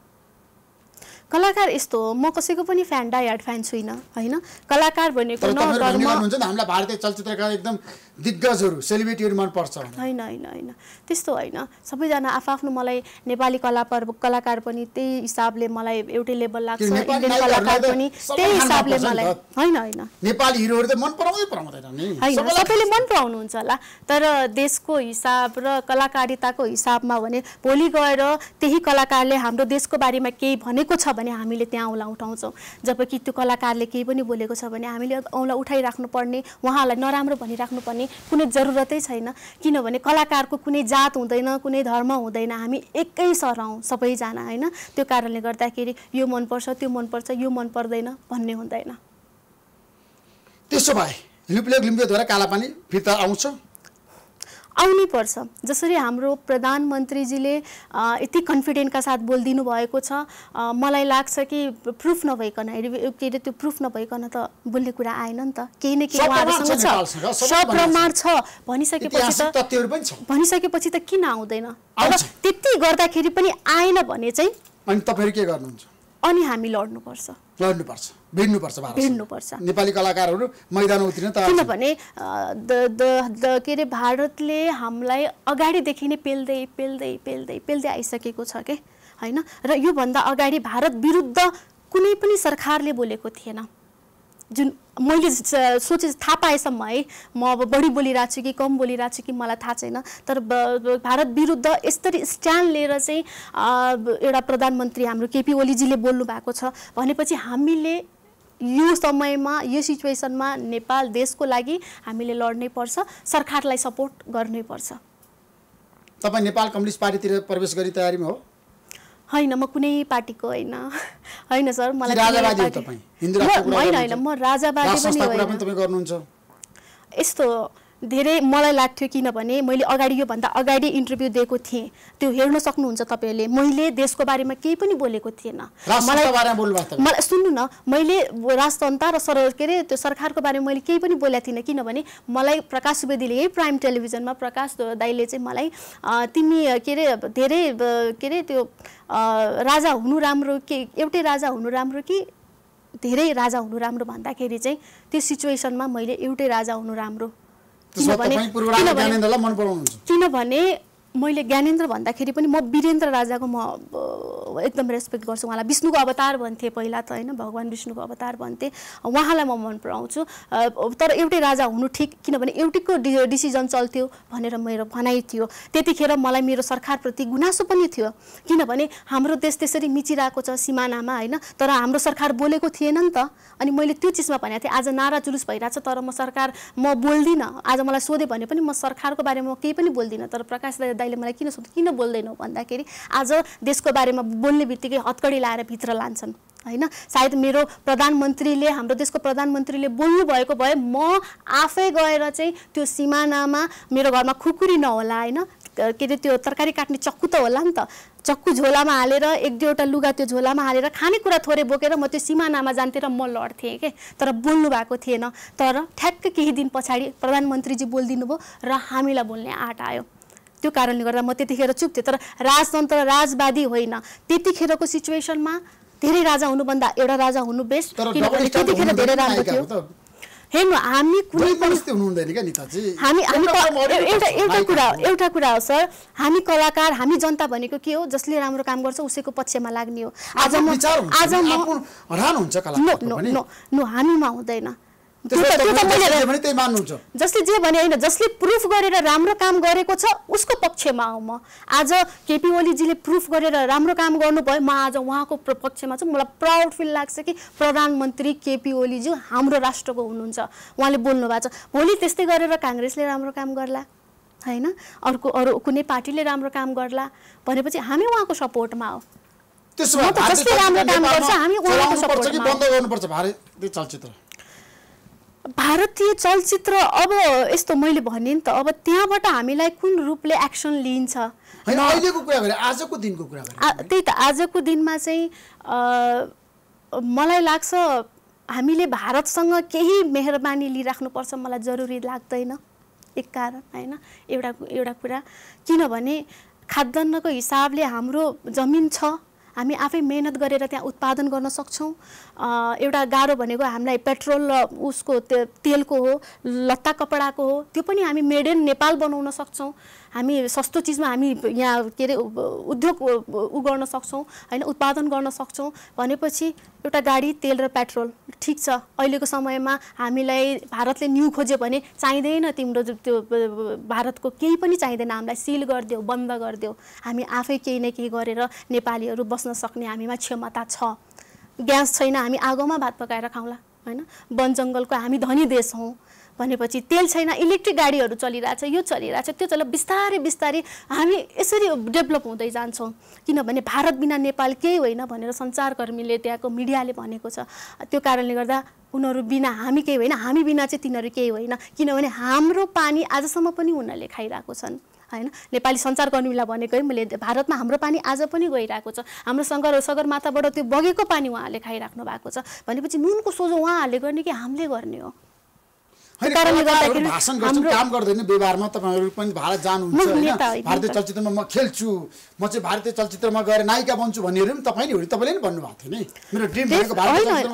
कलाकार यस्तो हो, म कसैको पनि फ्यान, डाइहार्ड फ्यान छुइनँ होइन। कलाकार भनेको न धर्म हुन्छ नि, हामीलाई भारतीय चलचित्रका एकदम दिग्गजहरू, सेलिब्रिटीहरू मन पर्छ हैन हैन हैन, त्यस्तो हैन। सबैजना आफआफ्नो, मलाई नेपाली कलाकार पनि त्यही हिसाबले मलाई एउटै लेभल लाग्छ, इन्डियन कलाकार पनि त्यही हिसाबले मलाई हैन हैन। नेपाली हिरोहरू त मन पराउँदैन नि, हैन सबैले मन पराउनुहुन्छ होला, तर देशको हिसाब र कलाकारिताको हिसाबमा भने भोलि गएर त्यही कलाकारले हाम्रो देशको बारेमा केही भनेको छ भने हामीले त्यहाँ औँला उठाउँछौँ, जबकि त्यो कलाकारले केही पनि बोलेको छ भने हामीले औँला उठाइराख्नु पर्ने, उहाँलाई नराम्रो भनिराख्नु पर्ने कुनै जरुरतै छैन। किनभने कलाकारको कुनै जात हुँदैन, कुनै धर्म हुँदैन, हामी एकै सर हौँ सबैजना होइन। त्यो कारणले गर्दाखेरि यो मनपर्छ, त्यो मनपर्छ, यो मन पर्दैन भन्ने हुँदैन। त्यसो भए लिम्बुद्वारा कालापानी फिर्ता आउँछ? आउनै पर्छ। जसरी हाम्रो प्रधानमन्त्रीजीले यति कन्फिडेन्टका साथ बोलिदिनु भएको छ, मलाई लाग्छ कि प्रुफ नभइकन, के अरे त्यो प्रुफ नभइकन त बोल्ने कुरा आएन नि त। केही न केही उहाँहरूसँग छ, सप्रमाण छ भनिसकेपछि त किन आउँदैन? त्यति गर्दाखेरि पनि आएन भने चाहिँ अनि तपाईहरु के गर्नुहुन्छ? अनि हामी लड्नुपर्छ, भिड्नुपर्छ। नेपाली कलाकारहरू मैदानमा उत्रिन तयार छन्। किनभने के अरे भारतले हामीलाई अगाडिदेखि नै पेल्दै आइसकेको छ के होइन। र योभन्दा अगाडि भारत विरुद्ध कुनै पनि सरकारले बोलेको थिएन, जुन मैले सोचे थाहा पाएसम्म है, म अब बढी बोलिरहेको छु कि कम बोलिरहेको छु कि मलाई थाहा छैन, तर भारत विरुद्ध यसरी स्ट्यान्ड लिएर चाहिँ एउटा प्रधानमन्त्री हाम्रो केपी ओलीजीले बोल्नु भएको छ भनेपछि हामीले यो समयमा यो सिचुएसनमा नेपाल देशको लागि हामीले लड्नै पर्छ, सरकारलाई सपोर्ट गर्नै पर्छ। तपाईँ नेपाल कम्युनिस्ट पार्टीतिर प्रवेश गरी तयारीमा हो? होइन, म कुनै पार्टीको होइन। होइन सर, मलाई राजावादी हो तपाईँ? हिन्दू राष्ट्रको कुरा होइन, म राजावादी पनि होइन। तपाईँ गर्नुहुन्छ यस्तो धेरै मलाई लाग्थ्यो, किनभने मैले अगाडि योभन्दा अगाडि इन्टरभ्यू दिएको थिएँ, त्यो हेर्न सक्नुहुन्छ तपाईँहरूले। मैले देशको बारेमा केही पनि बोलेको थिएन। मलाई सुन्नु न, मैले राजतन्त्र र के अरे त्यो सरकारको बारेमा मैले केही पनि बोलेको थिइनँ, किनभने मलाई प्रकाश सुवेदीले यही प्राइम टेलिभिजनमा प्रकाश दाईले चाहिँ मलाई तिमी के अरे धेरै के अरे त्यो राजा हुनु राम्रो कि एउटै राजा हुनु राम्रो कि धेरै राजा हुनु राम्रो भन्दाखेरि चाहिँ त्यो सिचुएसनमा मैले एउटै राजा हुनु राम्रो, किनभने मैले ज्ञानेन्द्र भन्दाखेरि पनि म वीरेन्द्र राजाको म एकदम रेस्पेक्ट गर्छु। उहाँलाई विष्णुको अवतार भन्थे पहिला त होइन, भगवान् विष्णुको अवतार भन्थे, उहाँलाई म मन पराउँछु। तर एउटै राजा हुनु ठिक, किनभने एउटैको डिसिजन चल्थ्यो भनेर मेरो भनाइ थियो। त्यतिखेर मलाई मेरो सरकारप्रति गुनासो पनि थियो, किनभने हाम्रो देश त्यसरी मिचिरहेको छ सिमानामा होइन, तर हाम्रो सरकार बोलेको थिएन नि त। अनि मैले त्यो चिजमा भनेको थिएँ, आज नारा जुलुस भइरहेछ तर म बोल्दिनँ। आज मलाई सोधे भने पनि म सरकारको बारेमा केही पनि बोल्दिनँ, तर प्रकाश दाइले मलाई किन सोध्नु किन बोल्दैनौ भन्दाखेरि आज देशको बारेमा बोल्ने बित्तिकै हत्कडी लाएर भित्र लान्छन् होइन। सायद मेरो प्रधानमन्त्रीले हाम्रो देशको प्रधानमन्त्रीले बोल्नु भएको भए म आफै गएर चाहिँ त्यो सिमानामा मेरो घरमा खुकुरी नहोला होइन, के अरे त्यो तरकारी काट्ने चक्कु त होला नि त, चक्कु झोलामा हालेर एक दुईवटा लुगा त्यो झोलामा हालेर खानेकुरा थोरै बोकेर म त्यो सिमानामा जान्थेँ र म लड्थेँ के, तर बोल्नु भएको थिएन। तर ठ्याक्क केही दिन पछाडि प्रधानमन्त्रीजी बोलिदिनु भयो र हामीलाई बोल्ने आँट आयो। त्यो कारणले गर्दा म त्यतिखेर चुप थिएँ। तर राजतन्त्र राजवादी होइन, त्यतिखेरको सिचुएसनमा धेरै राजा हुनुभन्दा एउटा राजा हुनु बेस्ट, किनभने त्यतिखेर धेरै राम्रो थियो। हेर्नु हामी कुनै पनि हामी एउटा कुरा हो सर, हामी कलाकार हामी जनता भनेको के हो, जसले राम्रो काम गर्छ उसैको पक्षमा लाग्ने हो। हामीमा हुँदैन, जसले जे भने होइन, जसले प्रुफ गरेर राम्रो काम गरेको छ उसको पक्षमा हो म। आज केपी ओलीजीले प्रुफ गरेर राम्रो काम गर्नुभयो, म आज उहाँको पक्षमा छु। मलाई प्राउड फिल लाग्छ कि प्रधानमन्त्री केपी ओलीजी हाम्रो राष्ट्रको हुनुहुन्छ, उहाँले बोल्नु भएको छ। भोलि त्यस्तै गरेर काङ्ग्रेसले राम्रो काम गर्ला होइन, अरू कुनै पार्टीले राम्रो काम गर्ला भनेपछि हामी उहाँको सपोर्टमा हो। जसले राम्रो काम गर्छ हामी उहाँको सपोर्टमा। भारतीय चलचित्र अब यस्तो मैले भने नि त, अब त्यहाँबाट हामीलाई कुन रूपले एक्सन लिन्छ अहिलेको कुरा गरे, आजको दिनको कुरा गरे, त्यही त आजको दिनमा चाहिँ मलाई लाग्छ हामीले भारतसँग केही मेहरबानी लिइराख्नुपर्छ, मलाई जरुरी लाग्दैन। एक कारण होइन, एउटा कुरा, किनभने खाद्यान्नको हिसाबले हाम्रो जमिन छ, हामी आफै मेहनत गरेर त्यहाँ उत्पादन गर्न सक्छौँ। एउटा गाह्रो भनेको हामीलाई पेट्रोल र उसको तेलको हो, लत्ता कपडाको हो, त्यो पनि हामी मेड इन नेपाल बनाउन सक्छौँ। हामी सस्तो चिजमा हामी यहाँ के अरे उद्योग गर्न सक्छौँ होइन, उत्पादन गर्न सक्छौँ भनेपछि एउटा गाडी तेल र पेट्रोल ठिक छ। अहिलेको समयमा हामीलाई भारतले न्यू खोज्यो भने चाहिँदैन, तिम्रो त्यो भारतको केही पनि चाहिँदैन, हामीलाई सिल गरिदेऊ, बन्द गरिदेऊ, हामी आफै केही न केही गरेर नेपालीहरू बस्न सक्ने हामीमा क्षमता छ। ग्यास छैन, हामी आगोमा भात पकाएर खाउँला होइन, वन जङ्गलको हामी धनी देश हौँ भनेपछि तेल छैन, इलेक्ट्रिक गाडीहरू चलिरहेछ, यो चलिरहेछ, त्यो चल, बिस्तारै बिस्तारै हामी यसरी डेभलप हुँदै जान्छौँ। किनभने भारत बिना नेपाल केही होइन भनेर सञ्चारकर्मीले त्यहाँको मिडियाले भनेको छ। त्यो कारणले गर्दा उनीहरू बिना हामी केही होइन, हामी बिना चाहिँ तिनीहरू केही होइन, किनभने हाम्रो पानी आजसम्म पनि उनीहरूले खाइरहेको छन् होइन। नेपाली सञ्चारकर्मीलाई भनेको है मैले, भारतमा हाम्रो पानी आज पनि गइरहेको छ, हाम्रो सगरमाथाबाट त्यो बगेको पानी उहाँहरूले खाइराख्नु भएको छ भनेपछि नुनको सोझो उहाँहरूले गर्ने कि हामीले गर्ने हो। भाषण गर्छन्, काम गर्दैन व्यवहारमा। तपाईँहरू पनि भारत जानुहुन्छ होइन, भारतीय चलचित्रमा म खेल्छु, म चाहिँ भारतीय चलचित्रमा गएर नायिका बन्छु भन्नेहरू पनि तपाईँले पनि भन्नुभएको थियो नि। मेरो ड्रिम भनेको भारतीय चलचित्रमा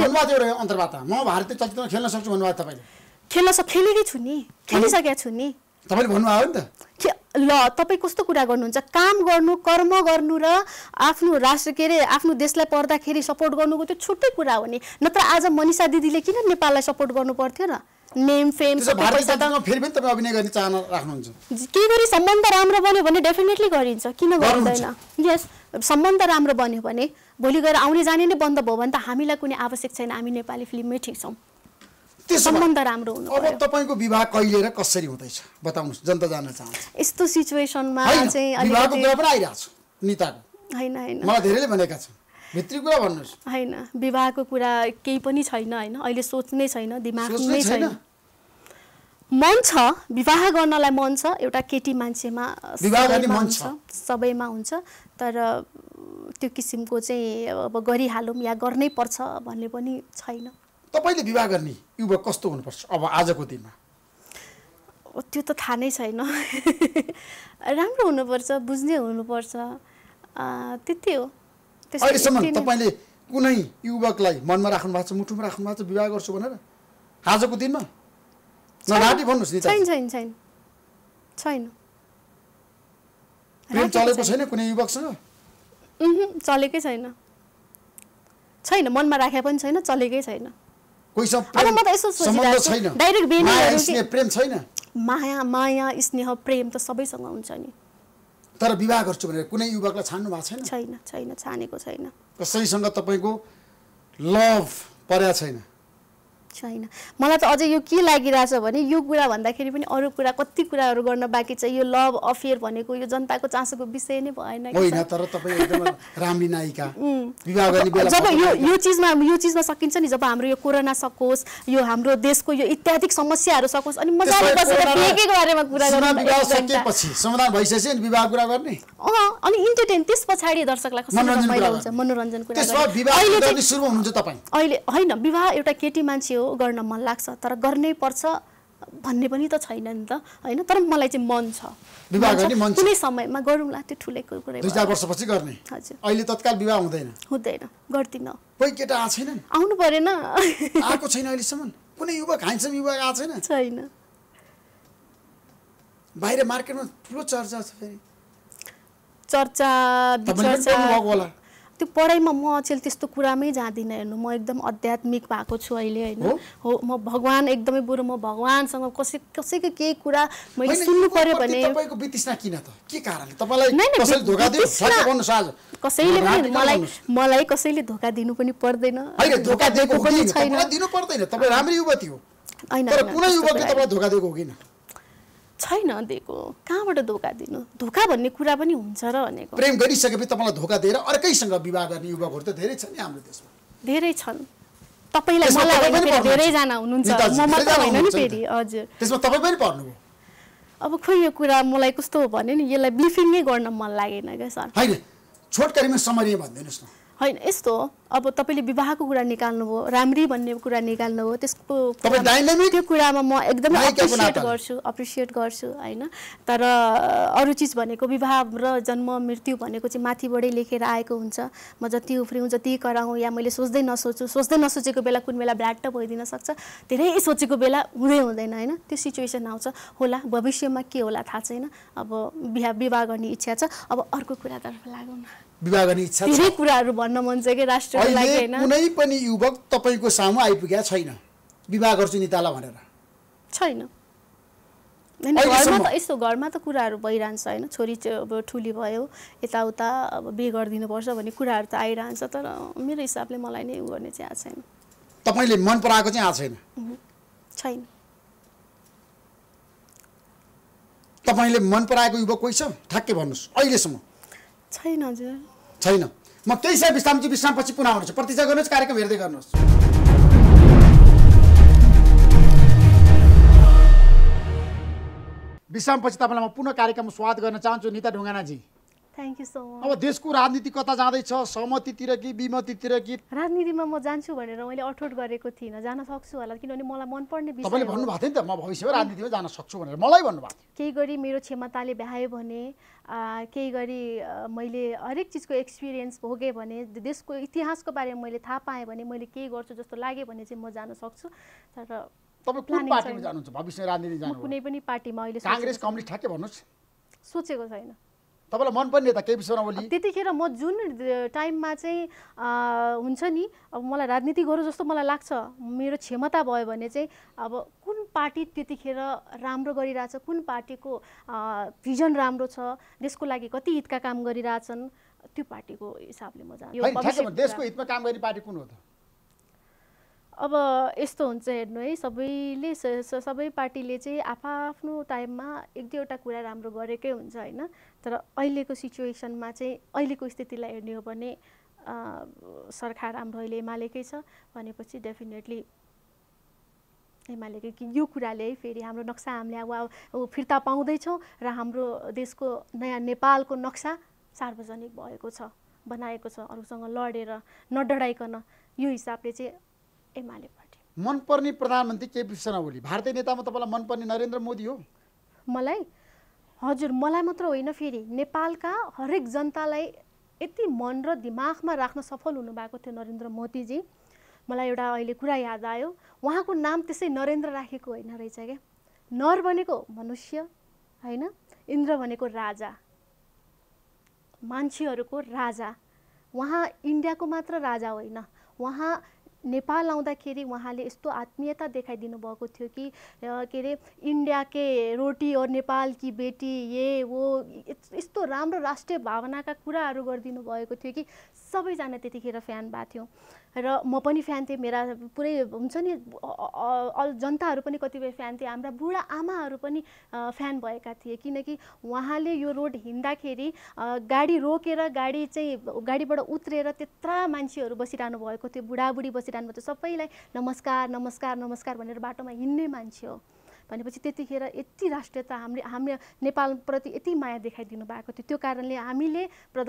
अन्तर्वार्ता, म भारतीय चलचित्रमा खेल्न सक्छु भन्नुभएको। तपाईँले खेलेकै छु नि, खेलिसकेको छु नि, तपाईले भन्नु आयो नि त ल तपाईँ कस्तो कुरा गर्नुहुन्छ काम गर्नु कर्म गर्नु र आफ्नो राष्ट्र के अरे आफ्नो देशलाई पर्दाखेरि सपोर्ट गर्नुको त्यो छुट्टै कुरा हो नि नत्र आज मनिषा दिदीले किन नेपाललाई सपोर्ट गर्नु पर्थ्यो र नेम फेम फेरि पनि तपाईँ अभिनय गर्ने चाहना राख्नुहुन्छ के गरी सम्बन्ध राम्रो बन्यो भने डेफिनेटली गरिन्छ किन गरिँदैन यस सम्बन्ध राम्रो बन्यो भने भोलि गएर आउने जाने नै बन्द भयो भने त हामीलाई कुनै आवश्यक छैन हामी नेपाली फिल्ममै ठिक छौँ सम्बन्ध राम्रो हुनु अब तपाईको विवाह कहिले र कसरी हुँदैछ बताउनुस् जनता जान्न चाहन्छ यस्तो सिचुएसनमा चाहिँ विवाहको कुरा पनि आइरहेको छ निताको हैन मलाई धेरैले भनेका छन् भित्री कुरा भन्नुस् हैन विवाहको कुरा केही पनि छैन हैन अहिले सोच्नै छैन दिमागमै छैन मन छ विवाह गर्नलाई मन छ एउटा केटी मान्छेमा विवाह गर्ने मन छ सबैमा हुन्छ तर त्यो किसिमको चाहिँ अब गरिहालौँ या गर्नै पर्छ भन्ने पनि छैन तपाईले विवाह गर्ने युवक कस्तो हुनुपर्छ अब आजको दिनमा त्यो त थाहा नै छैन राम्रो हुनुपर्छ बुझ्ने हुनुपर्छ त्यति हो अहिलेसम्म तपाईले कुनै युवकलाई मनमा राख्नु भएको छ मुटुमा राख्नु भएको छ विवाह गर्छु भनेर आजको दिनमा नराटी भन्नुस् नि छैन छैन छैन छैन प्रेम चलेको छैन कुनै युवकसँग चलेकै छैन छैन मनमा राखे पनि छैन चलेकै छैन कोहीसँग अब म त यसो सोचिरहेको छु डाइरेक्ट बेनी प्रेम छैन माया स्नेह प्रेम त सबैसँग हुन्छ नि तर विवाह गर्छु भनेर कुनै युवकलाई छान्नु भएको छैन छैन छैन छानेको छैन कसैसँग तपाईको लभ पर्या छैन छैन मलाई त अझै यो के लागिरहेछ भने यो कुरा भन्दाखेरि पनि अरू कुरा कति कुराहरू गर्न बाँकी छ यो लभ अफेयर भनेको यो जनताको चासोको विषय नै भएन होइन तर तपाई एकदम राम्री नायिका विवाह गर्ने बेला जब यो चीजमा सकिन्छ नि जब हाम्रो यो कोरोना सकोस् यो हाम्रो देशको यो इत्यादि समस्याहरू सकोस् अनि मजाले बसेर केको बारेमा कुरा गर्न विवाह सकेपछि समाधान भइसकेपछि अनि विवाह कुरा गर्ने अनि इन्टरटेन त्यस पछाडी दर्शकलाई कसरी रमाइलो हुन्छ मनोरञ्जन कुरा गर्ने अहिले चाहिँ सुरु हुनुहुन्छ तपाई अहिले हैन विवाह एउटा केटी मान्छे हो गर्न मन लाग्छ तर गर्नै पर्छ भन्ने पनि त छैन नि त हैन तर मलाई चाहिँ मन छ विवाह गर्ने मन छ कुनै समयमा गरौँला त्यो ठुलेको कुरा 2-4 वर्षपछि गर्ने हजुर अहिले तत्काल विवाह हुँदैन गर्दिन कोही केटा आ छैनन् आउनु परेन आको छैन अहिलेसम्म कुनै युवक ह्यान्डसम युवक आ छैन बाहिर मार्केटमा ठुलो चर्चा छ फेरि चर्चा त्यो पढाइमा म अचेल त्यस्तो कुरामै जाँदिनँ हेर्नु म एकदम आध्यात्मिक भएको छु अहिले हैन हो म भगवान एकदमै बरु म भगवानसँग कसैको केही कुरा मैले सुन्नु पर्यो भने तपाईको वितृष्णा किन त के कारणले तपाईलाई कसैले धोका दियो सत्य भन्नु साझ कसैले पनि मलाई कसैले धोका दिनु पनि पर्दैन हैन धोका दिएको पनि छैन दिनु पर्दैन तपाई राम्रो युवती हो हैन तर कुनै युवकले तपाईलाई धोका दिएको हो किन छैन दिएको कहाँबाट धोका दिनु धोका भन्ने कुरा पनि हुन्छ र भनेको प्रेम गरिसकेपछि तपाईलाई धोका दिएर अर्कैसँग विवाह गर्ने युवकहरू त धेरै छन् नि हाम्रो देशमा धेरै छन् तपाईलाई मलाई धेरै जना हुनुहुन्छ म मात्र हैन नि फेरि हजुर त्यसमा तपाई पनि पर्नुभयो अब खोइ यो कुरा मलाई कस्तो भने नि यसलाई ब्लिफिङै गर्न मन लागेन के सर हैन छोटकरीमा समरी भन्दिनुस् न हैन यस्तो अब तपाईले विवाहको कुरा निकाल्नुभयो राम्री भन्ने कुरा निकाल्नुभयो त्यसको त्यो कुरामा म एकदमै अप्रिसिएट गर्छु हैन तर अरू चिज भनेको विवाह र जन्म मृत्यु भनेको चाहिँ माथिबाटै लेखेर आएको हुन्छ म जति उफ्रिउँ जति कराउँ या मैले सोच्दै नसोचेको बेला कुन बेला ब्ल्याट भइदिन सक्छ धेरै सोचेको बेला हुँदैन हैन त्यो सिचुएसन आउँछ होला भविष्यमा के होला थाहा छैन अब विवाह गर्ने इच्छा छ अब अर्को कुरातर्फ लागौँ न विवाह गर्ने इच्छा छ धेरै कुराहरू भन्न मन छ के राष्ट्रको लागि हैन कुनै पनि युवक तपाईको सामु आइपुग्या छैन विवाह गर्छु निताला भनेर छैन घरमा त यस्तो घरमा त कुराहरू भइरहन्छ हैन छोरी अब ठुली भयो यताउता अब बिहे गरिदिनु पर्छ भन्ने कुराहरू त आइरहन्छ तर मेरो हिसाबले मलाई नै गर्ने चाहिँ आछ छैन तपाईले मन पराएको चाहिँ आछ छैन छैन तपाईले मन पराएको युवक कोही छ ठ्याक्कै भन्नुस् अहिलेसम्म छैन हजुर छैन म केही समय विश्रामपछि पुनः आउनेछु प्रतीक्षा गर्नुहोस् कार्यक्रम हेर्दै गर्नुहोस् विश्रामपछि तपाईलाई म पुनः कार्यक्रममा स्वागत गर्न चाहन्छु निता ढुङ्गानाजी थ्यांक यू सो मच अब देशको राजनीति कता जाँदैछ सहमतितिर कि विमतितिर कि राजनीतिमा म जान्छु भनेर मैले अठोट गरेको थिइनँ जान सक्छु होला किनभने मलाई मनपर्ने विषय तपाईले भन्नु भएको थियो नि त म भविष्यमा राजनीतिमा जान सक्छु भनेर मलाई भन्नुभएको थियो केही गरी मेरो क्षमताले भ्यायो भने केही गरी मैले हरेक चिजको एक्सपिरियन्स भोगेँ भने देशको इतिहासको बारेमा मैले थाहा पाएँ भने मैले केही गर्छु जस्तो लाग्यो भने चाहिँ म जान सक्छु तर तपाईँ कुन पार्टीमा जानुहुन्छ भविष्य राजनीति जानु? कुनै पनि पार्टीमा अहिले काङ्ग्रेस कम्युनिस्ट ठ्याक्कै भन्नुहोस्। सोचेको छैन। तपाईँलाई मनपर्ने नेता केपी शर्मा ओली? त्यतिखेर म जुन टाइममा चाहिँ हुन्छ नि, अब मलाई राजनीति गरौँ जस्तो मलाई लाग्छ, मेरो क्षमता भयो भने चाहिँ अब कुन पार्टी त्यतिखेर राम्रो गरिरहेछ, कुन पार्टीको भिजन राम्रो छ, देशको लागि कति हितका काम गरिरहेछन्, त्यो पार्टीको हिसाबले म जान्छु। देशको हितमा काम गर्ने पार्टी कुन हो त? अब यस्तो हुन्छ हेर्नु है, सबै पार्टीले चाहिँ आफ्नो टाइममा एक दुईवटा कुरा राम्रो गरेकै हुन्छ होइन। तर अहिलेको सिचुएसनमा चाहिँ अहिलेको स्थितिलाई हेर्ने हो भने सरकार हाम्रो अहिले एमालेकै छ भनेपछि डेफिनेटली एमालेकै यो कुराले है फेरि हाम्रो नक्सा हामीले फिर्ता पाउँदैछौँ र हाम्रो देशको नयाँ नेपालको नक्सा सार्वजनिक भएको छ, बनाएको छ, अरूसँग लडेर नडराइकन। यो हिसाबले चाहिँ एमाले पार्टी। मनपर्ने प्रधानमन्त्री केपी शर्मा ओली। भारतीय नेतामा तपाईँलाई मनपर्ने नरेन्द्र मोदी हो? मलाई हजुर, मलाई मात्र होइन, फेरि नेपालका हरेक जनतालाई यति मन र दिमागमा राख्न सफल हुनुभएको थियो नरेन्द्र मोदीजी। मलाई एउटा अहिले कुरा याद आयो, उहाँको नाम त्यसै नरेन्द्र राखेको होइन रहेछ क्या। नर भनेको मनुष्य होइन, इन्द्र भनेको राजा, मान्छेहरूको राजा। उहाँ इन्डियाको मात्र राजा होइन, उहाँ नेपाल आउँदाखेरि उहाँले यस्तो आत्मीयता देखाइदिनु भएको थियो कि के अरे इन्डिया के रोटी और नेपाल की बेटी ये वो, यस्तो राम्रो राष्ट्रिय भावनाका कुराहरू गरिदिनु भएको थियो कि सबैजना त्यतिखेर फ्यान भएको थियो र म पनि फ्यान थिएँ। मेरा पुरै हुन्छ नि जनताहरू पनि कतिपय फ्यान थिए, हाम्रा बुढा आमाहरू पनि फ्यान भएका थिए, किनकि उहाँले यो रोड हिँड्दाखेरि गाडी रोकेर गाडीबाट उत्रेर त्यत्रा मान्छेहरू बसिरहनु भएको थियो, बुढाबुढी बसिरहनु भएको थियो, सबैलाई नमस्कार नमस्कार नमस्कार भनेर बाटोमा हिँड्ने मान्छे हो भनेपछि त्यतिखेर यति राष्ट्रियता हाम्रो नेपालप्रति यति माया देखाइदिनु भएको थियो। त्यो कारणले हामीले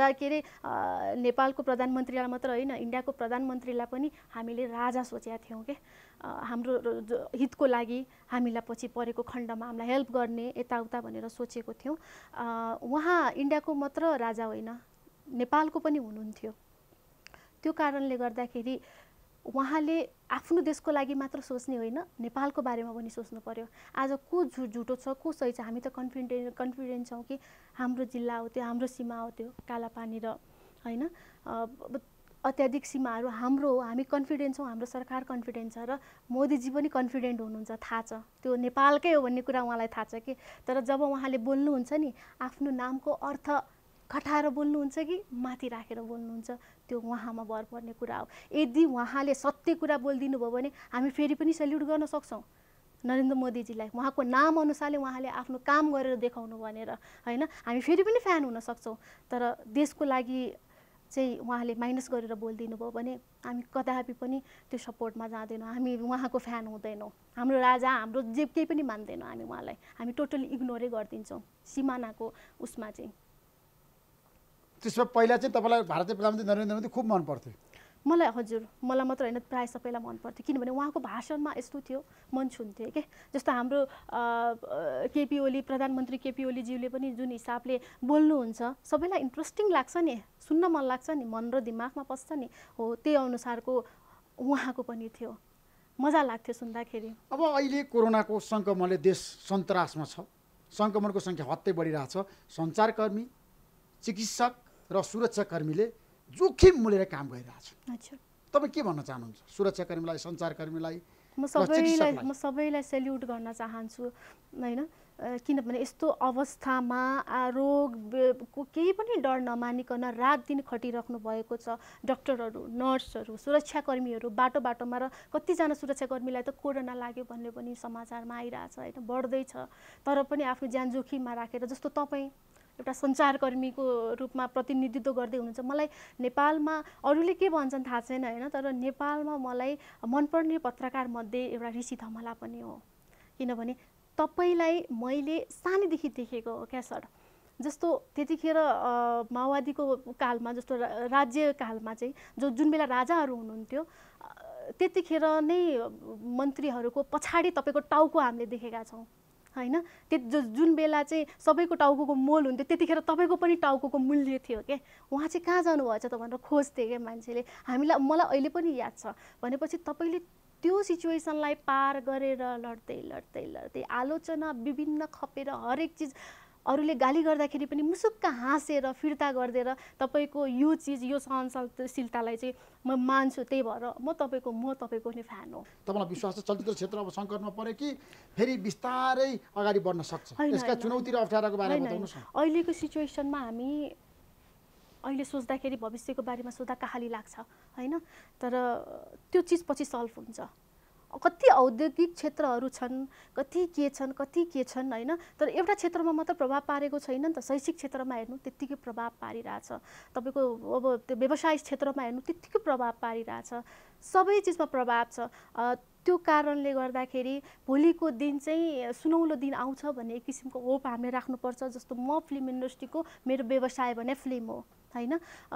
नेपालको प्रधानमन्त्रीलाई मात्र होइन, इन्डियाको प्रधानमन्त्रीलाई पनि हामीले राजा सोचेका थियौँ के। हाम्रो हितको लागि हामीलाई पछि परेको खण्डमा हामीलाई हेल्प गर्ने यताउता भनेर सोचेको थियौँ। उहाँ इन्डियाको मात्र राजा होइन, नेपालको पनि हुनुहुन्थ्यो। त्यो कारणले गर्दाखेरि उहाँले आफ्नो देशको लागि मात्र सोच्ने होइन, नेपालको बारेमा पनि सोच्नु पर्यो। आज को झुटो छ को सही छ, हामी त कन्फिडेन्ट छौँ कि हाम्रो जिल्ला हो त्यो, हाम्रो सीमा हो त्यो कालापानी र होइन अत्याधिक सीमाहरू हाम्रो हो, हामी कन्फिडेन्ट छौँ, हाम्रो सरकार कन्फिडेन्ट छ र मोदीजी पनि कन्फिडेन्ट हुनुहुन्छ, थाहा छ त्यो नेपालकै हो भन्ने कुरा उहाँलाई थाहा छ कि। तर जब उहाँले बोल्नुहुन्छ नि, आफ्नो नामको अर्थ घटाएर बोल्नुहुन्छ कि माथि राखेर बोल्नुहुन्छ, त्यो उहाँमा भर पर्ने कुरा हो। यदि उहाँले सत्य कुरा बोलिदिनु भयो भने हामी फेरि पनि सेल्युट गर्न सक्छौँ नरेन्द्र मोदीजीलाई, उहाँको नाम अनुसारले उहाँले आफ्नो काम गरेर देखाउनु भनेर होइन। हामी फेरि पनि फ्यान हुन सक्छौँ, तर देशको लागि चाहिँ उहाँले माइनस गरेर बोलिदिनु भयो भने हामी कदापि पनि त्यो सपोर्टमा जाँदैनौँ, हामी उहाँको फ्यान हुँदैनौँ। हाम्रो राजा हाम्रो जे केही पनि मान्दैनौँ हामी उहाँलाई, हामी टोटली इग्नोरै गरिदिन्छौँ सिमानाको उसमा चाहिँ। त्यसमा पहिला चाहिँ तपाईँलाई भारतीय प्रधानमन्त्री नरेन्द्र मोदी खुब मन पर्थ्यो? मलाई हजुर, मलाई मात्र होइन, प्राय सबैलाई मन पर्थ्यो, किनभने उहाँको भाषणमा यस्तो थियो मन छुन्थ्यो के। जस्तो हाम्रो केपी ओली प्रधानमन्त्री केपी ओलीज्यूले पनि जुन हिसाबले बोल्नुहुन्छ सबैलाई इन्ट्रेस्टिङ लाग्छ नि, सुन्न मन लाग्छ नि, मन र दिमागमा पस्छ नि, हो त्यही अनुसारको उहाँको पनि थियो, मजा लाग्थ्यो सुन्दाखेरि। अब अहिले कोरोनाको सङ्क्रमणले देश सन्तरासमा छ, सङ्क्रमणको सङ्ख्या हत्तै बढिरहेछ, सञ्चारकर्मी, चिकित्सक र सुरक्षाकर्मीले जोखिम मूलेर काम गरिरहेछ। अच्छा, तपाईँ के भन्न चाहनुहुन्छ सुरक्षाकर्मीलाई, सञ्चारकर्मीलाई? म सबैलाई सेल्युट गर्न चाहन्छु होइन, किनभने यस्तो अवस्थामा रोगको केही पनि डर नमानिकन रात दिन खटिराख्नु भएको छ डक्टरहरू, नर्सहरू, सुरक्षाकर्मीहरू बाटोमा र कतिजना सुरक्षाकर्मीलाई त कोरोना लाग्यो भन्ने पनि समाचारमा आइरहेछ होइन, बढ्दैछ। तर पनि आफ्नो ज्यान जोखिममा राखेर, जस्तो तपाईँ एउटा सञ्चारकर्मीको रूपमा प्रतिनिधित्व गर्दै हुनुहुन्छ, मलाई नेपालमा अरूले के भन्छन् थाहा छैन होइन, तर नेपालमा मलाई मनपर्ने पत्रकारमध्ये एउटा ऋषि धमला पनि हो, किनभने तपाईँलाई मैले सानैदेखि देखेको हो क्या सर। जस्तो त्यतिखेर माओवादीको कालमा, जस्तो राज्यकालमा चाहिँ जुन बेला राजाहरू हुनुहुन्थ्यो त्यतिखेर नै मन्त्रीहरूको पछाडि तपाईँको टाउको हामीले देखेका छौँ होइन। जुन बेला चाहिँ सबैको टाउको मोल हुन्थ्यो त्यतिखेर तपाईँको पनि टाउको मूल्य थियो क्या। उहाँ चाहिँ कहाँ जानुभएछ त भनेर खोज्थे क्या मान्छेले, हामीलाई, मलाई अहिले पनि याद छ। भनेपछि तपाईँले त्यो सिचुएसनलाई पार गरेर लड्दै लड्दै लड्दै आलोचना विभिन्न खपेर हरेक चिज अरूले गाली गर्दाखेरि पनि मुसुक्क हाँसेर फिर्ता गरिदिएर तपाईँको यो चिज यो सहनशीलतालाई चाहिँ म मान्छु, त्यही भएर म तपाईँको नि फ्यान हो। तपाईँलाई विश्वास छ चलचित्र क्षेत्र अब सङ्कटमा पऱ्यो कि फेरि बिस्तारै अगाडि बढ्न सक्छ? यसका चुनौती र अप्ठ्याराको बारेमा बताउनुहोस् न। अहिलेको सिचुएसनमा हामी अहिले सोच्दाखेरि भविष्यको बारेमा सोच्दा कहाली लाग्छ होइन, तर त्यो चिज पछि सल्भ हुन्छ। कति औद्योगिक क्षेत्रहरू छन्, कति के छन् होइन, तर एउटा क्षेत्रमा मात्र प्रभाव पारेको छैन नि त। शैक्षिक क्षेत्रमा हेर्नु त्यत्तिकै प्रभाव पारिरहेछ, तपाईँको अब त्यो व्यवसाय क्षेत्रमा हेर्नु त्यत्तिकै प्रभाव पारिरहेछ, सबै चिजमा प्रभाव छ। त्यो कारणले गर्दाखेरि भोलिको दिन चाहिँ सुनौलो दिन आउँछ भन्ने एक किसिमको होप हामीले राख्नुपर्छ। जस्तो म फिल्म इन्डस्ट्रीको मेरो व्यवसाय भने फिल्म हो होइन,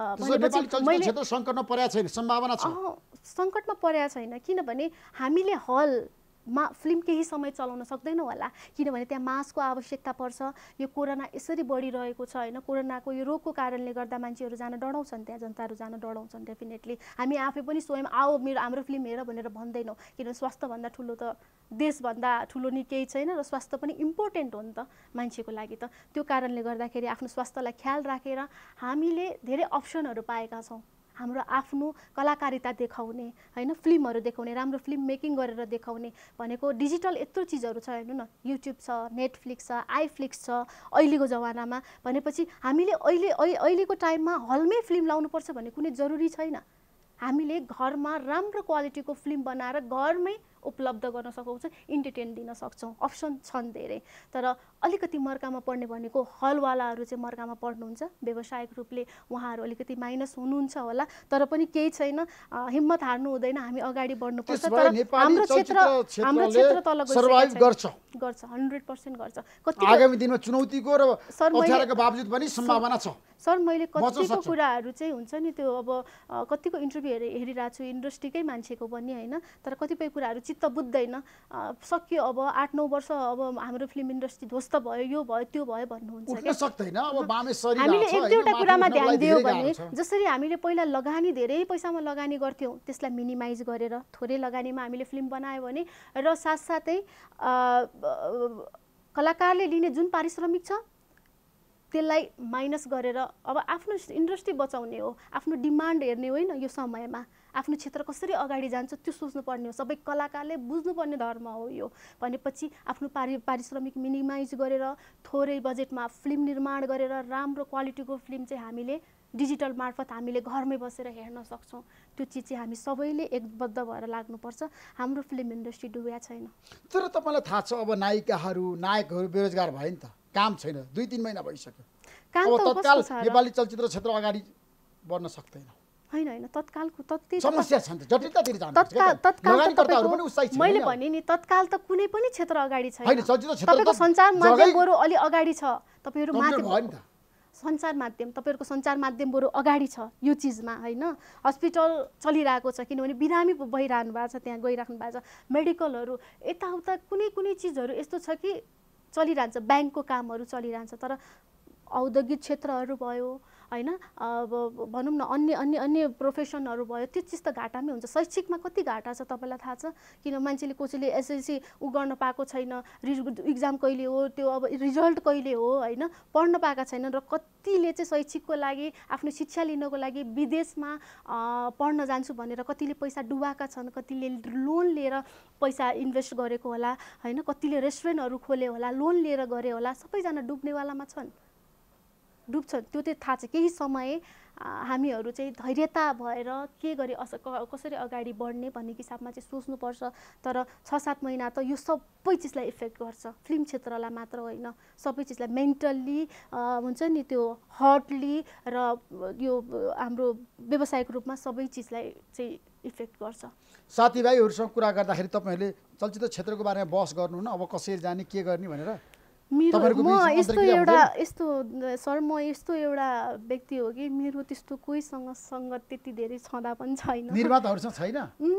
सङ्कटमा परेको छैन, सम्भावना छ। सङ्कटमा परेको छैन किनभने हामीले हलमा फिल्म केही समय चलाउन सक्दैनौँ होला, किनभने त्यहाँ मासको आवश्यकता पर्छ। यो कोरोना यसरी बढिरहेको छ होइन, कोरोनाको यो रोगको कारणले गर्दा मान्छेहरू जान डराउँछन्, त्यहाँ जनताहरू जान डराउँछन्। डेफिनेटली हामी आफै पनि स्वयं आओ हाम्रो फिल्म हेर भनेर भन्दैनौँ, किनभने स्वास्थ्यभन्दा ठुलो त देशभन्दा ठुलो नि केही छैन र स्वास्थ्य पनि इम्पोर्टेन्ट हो नि त मान्छेको लागि त। त्यो कारणले गर्दाखेरि आफ्नो स्वास्थ्यलाई ख्याल राखेर हामीले धेरै अप्सनहरू पाएका छौँ। हाम्रो आफ्नो कलाकारिता देखाउने होइन, फिल्महरू देखाउने, राम्रो फिल्म मेकिङ गरेर देखाउने भनेको डिजिटल यत्रो चिजहरू छ हेर्नु न, युट्युब छ, नेटफ्लिक्स छ, आइफ्लिक्स छ अहिलेको जमानामा। भनेपछि हामीले अहिलेको टाइममा हलमै फिल्म लाउनुपर्छ भन्ने कुनै जरुरी छैन। हामीले घरमा राम्रो क्वालिटीको फिल्म बनाएर घरमै उपलब्ध गर्न सक्छौँ, इन्टरटेन दिन सक्छौँ। अप्सन छन् धेरै, तर अलिकति मर्कामा पर्ने भनेको हलवालाहरू चाहिँ मर्कामा पर्नुहुन्छ। व्यावसायिक रूपले उहाँहरू अलिकति माइनस हुनुहुन्छ होला, तर पनि केही छैन, हिम्मत हार्नु हुँदैन, हामी अगाडि बढ्नुपर्छ। तर हाम्रो क्षेत्र तलको सर्भाइभ गर्छ 100% गर्छ। आगामी दिनमा चुनौतीको र अप्ठ्याराको बावजुद पनि सम्भावना छ। सर मैले कतिको कुराहरू चाहिँ हुन्छ नि, त्यो अब कतिको इन्टरभ्यू हेरिरहेको छु इन्डस्ट्रीकै मान्छेको पनि होइन, तर कतिपय कुराहरू चित्त बुझ्दैन। सक्यो अब 8-9 वर्ष अब हाम्रो फिल्म इन्डस्ट्री ध्वस्त भयो, यो भयो त्यो भयो भन्नुहुन्छ। हामीले एक दुईवटा कुरामा ध्यान दियो भने, जसरी हामीले पहिला लगानी धेरै पैसामा लगानी गर्थ्यौँ त्यसलाई मिनिमाइज गरेर थोरै लगानीमा हामीले फिल्म बनायो भने, र साथसाथै कलाकारले लिने जुन पारिश्रमिक छ त्यसलाई माइनस गरेर अब आफ्नो इन्डस्ट्री बचाउने हो, आफ्नो डिमान्ड हेर्ने होइन। यो समयमा आफ्नो क्षेत्र कसरी अगाडि जान्छ त्यो सोच्नुपर्ने हो, सबै कलाकारले बुझ्नुपर्ने धर्म हो यो। भनेपछि आफ्नो पारिश्रमिक मिनिमाइज गरेर थोरै बजेटमा फिल्म निर्माण गरेर राम्रो क्वालिटीको फिल्म चाहिँ हामीले डिजिटल मार्फत हामीले घरमै बसेर हेर्न सक्छौँ। त्यो चिज चाहिँ हामी सबैले एकबद्ध भएर लाग्नुपर्छ। हाम्रो फिल्म इन्डस्ट्री डुबेको छैन। तर तपाईँलाई थाहा छ अब नायकहरू बेरोजगार भयो नि त, काम छैन, 2-3 महिना भइसक्यो। अब तत्काल नेपाली चलचित्र क्षेत्र अगाडि बढ्न सक्दैन। होइन तत्कालको समस्या छ नि त, जटिलतातिर जान्छ। मैले भने नि तत्काल त कुनै पनि क्षेत्र अगाडि छैन। तपाईँको सञ्चार माध्यम बरु अलि अगाडि छ, तपाईँहरू सञ्चार माध्यम तपाईँहरूको सञ्चार माध्यम बरु अगाडि छ यो चिजमा होइन। हस्पिटल चलिरहेको छ, किनभने बिरामी भइरहनु भएको छ, त्यहाँ गइराख्नु भएको छ। मेडिकलहरू यताउता कुनै चिजहरू यस्तो छ कि चलिरहन्छ, ब्याङ्कको कामहरू चलिरहन्छ। तर औद्योगिक क्षेत्रहरू भयो होइन, अब भनौँ न अन्य प्रोफेसनहरू भयो, त्यो चिज त घाटामै हुन्छ। शैक्षिकमा कति घाटा छ तपाईँलाई थाहा छ, किन मान्छेले कसैले एसएलसी गर्न पाएको छैन, इक्जाम कहिले हो, त्यो अब रिजल्ट कहिले हो होइन, पढ्न पाएका छैनन्। र कतिले चाहिँ शैक्षिकको लागि आफ्नो शिक्षा लिनको लागि विदेशमा पढ्न जान्छु भनेर कतिले पैसा डुबाएका छन्, कतिले लोन लिएर पैसा इन्भेस्ट गरेको होला होइन, कतिले रेस्टुरेन्टहरू खोले होला, लोन लिएर गरे होला, सबैजना डुब्नेवालामा डुब्छन्। त्यो चाहिँ थाहा छ। केही समय हामीहरू चाहिँ धैर्यता भएर के गरी कसरी अगाडि बढ्ने भन्ने हिसाबमा चाहिँ सोच्नुपर्छ। तर 6-7 महिना त यो सबै चिजलाई इफेक्ट गर्छ, फिल्म क्षेत्रलाई मात्र होइन, सबै चिजलाई मेन्टल्ली हुन्छ नि, त्यो हर्टली र यो हाम्रो व्यावसायिक रूपमा सबै चिजलाई चाहिँ इफेक्ट गर्छ। साथीभाइहरूसँग कुरा गर्दाखेरि तपाईँहरूले चलचित्र क्षेत्रको बारेमा बहस गर्नु न, अब कसरी जाने के गर्ने भनेर? सर म यस्तो एउटा व्यक्ति हो कि मेरो त्यस्तो कोहीसँग सङ्गत त्यति धेरै छँदा पनि छैन। निर्माताहरूसँग छैन,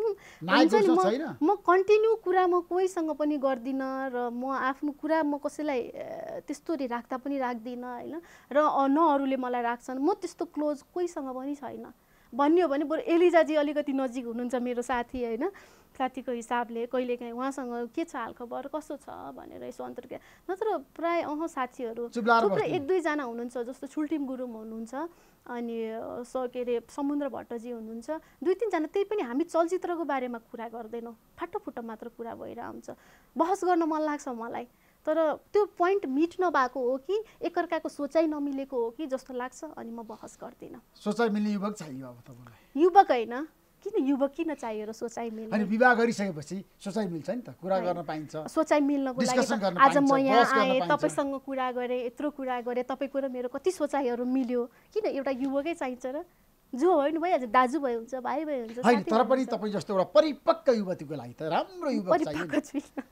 म कन्टिन्यू कुरा म कोहीसँग पनि गर्दिनँ, र म आफ्नो कुरा म कसैलाई त्यस्तो राख्दा पनि राख्दिनँ होइन, र न अरूले मलाई राख्छन्। म त्यस्तो क्लोज कोहीसँग पनि छैन। भन्यो भने बरु एलिजाजी अलिकति नजिक हुनुहुन्छ मेरो साथी होइन, साथीको हिसाबले कहिलेकाहीँ उहाँसँग के छ हालखबर कस्तो छ भनेर यसो अन्तर्क्रिया नत्र प्राय साथीहरू थुप्रै 1-2 जना हुनुहुन्छ जस्तो छुल्टिम गुरुङ हुनुहुन्छ अनि के अरे समुद्र भट्टजी हुनुहुन्छ 2-3 जना त्यही पनि हामी चलचित्रको बारेमा कुरा गर्दैनौँ फाटोफुटो मात्र कुरा भइरहेको हुन्छ बहस गर्न मन लाग्छ मलाई तर त्यो पोइन्ट मिट नभएको हो कि एकअर्काको सोचाइ नमिलेको हो कि जस्तो लाग्छ अनि म बहस गर्दिनँ सोचाइ मिल्ने युवक चाहियो अब तपाईलाई युवक हैन किन युवक किन चाहियो र सोचाइ मिल्ने अनि विवाह गरिसकेपछि सोचाइ मिल्छ नि त कुरा गर्न पाइन्छ सोचाइ मिल्नको लागि आज म यहाँ आए तपाईसँग कुरा गरे यत्रो कुरा गरे तपाईको र मेरो कति सोचाइहरू मिल्यो किन एउटा युवकै चाहिन्छ र जो होइन भइहाल्छ दाजु भए हुन्छ भाइ भए हुन्छ हैन तर पनि तपाई जस्तो एउटा परिपक्व युवतीको लागि त राम्रो युवक चाहियो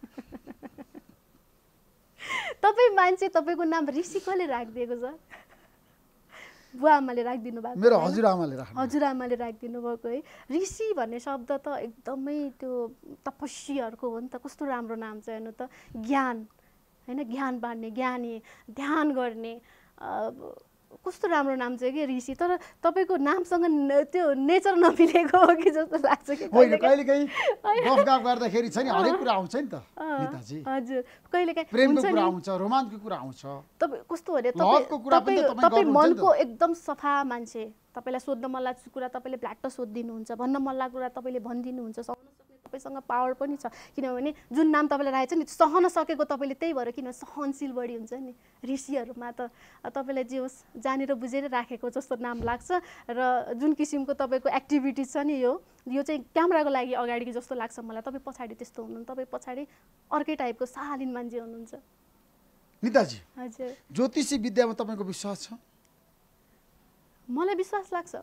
तपाई मान्छे तपाईको नाम ऋषि कसले राखिदिएको छ बुवा आमाले राखिदिनु भएको मेरो हजुरआमाले राखिदिनु भएको है ऋषि भन्ने शब्द त एकदमै त्यो तपस्वीहरूको हो नि त कस्तो राम्रो नाम छ हेर्नु त ज्ञान हैन ज्ञान बाँड्ने ज्ञानी ध्यान गर्ने कस्तो राम्रो नाम छ कि ऋषि तर तपाईको नामसँग त्यो नेचर नमिलेको हो कि जस्तो लाग्छ कि कहिलेकाहीँ गफ गर्दाखेरि छ नि हरेक कुरा आउँछ नि त नेताजी हजुर कहिलेकाहीँ प्रेमको कुरा आउँछ रोमान्सको कुरा आउँछ तपाईँ कस्तो हो रे तपाईँ मनको एकदम सफा मान्छे तपाईलाई सोध्न मन लाग्छ कुरा तपाईले भ्ल्याट्ट सोधिदिनुहुन्छ भन्न मन लाग्छ कुरा तपाईले भनिदिनुहुन्छ सक्ने तपाईसँग पावर पनि छ किनभने जुन नाम तपाईलाई राखेछ नि सहन सकेको तपाईले त्यही भएर किन सहनशील बढी हुन्छ नि ऋषिहरुमा त तपाईलाई जे होस् जानेर बुझेर राखेको जस्तो नाम लाग्छ र जुन किसिमको तपाईको एक्टिभिटी छ नि यो चाहिँ क्यामेराको लागि अगाडि जस्तो लाग्छ मलाई तपाई पछाडी त्यस्तो हुनुहुन्छ तपाई पछाडी अर्कै टाइपको शालीन मान्छे हुनुहुन्छ निताजी हजुर ज्योतिषी विद्यामा तपाईको विश्वास छ मलाई विश्वास लाग्छ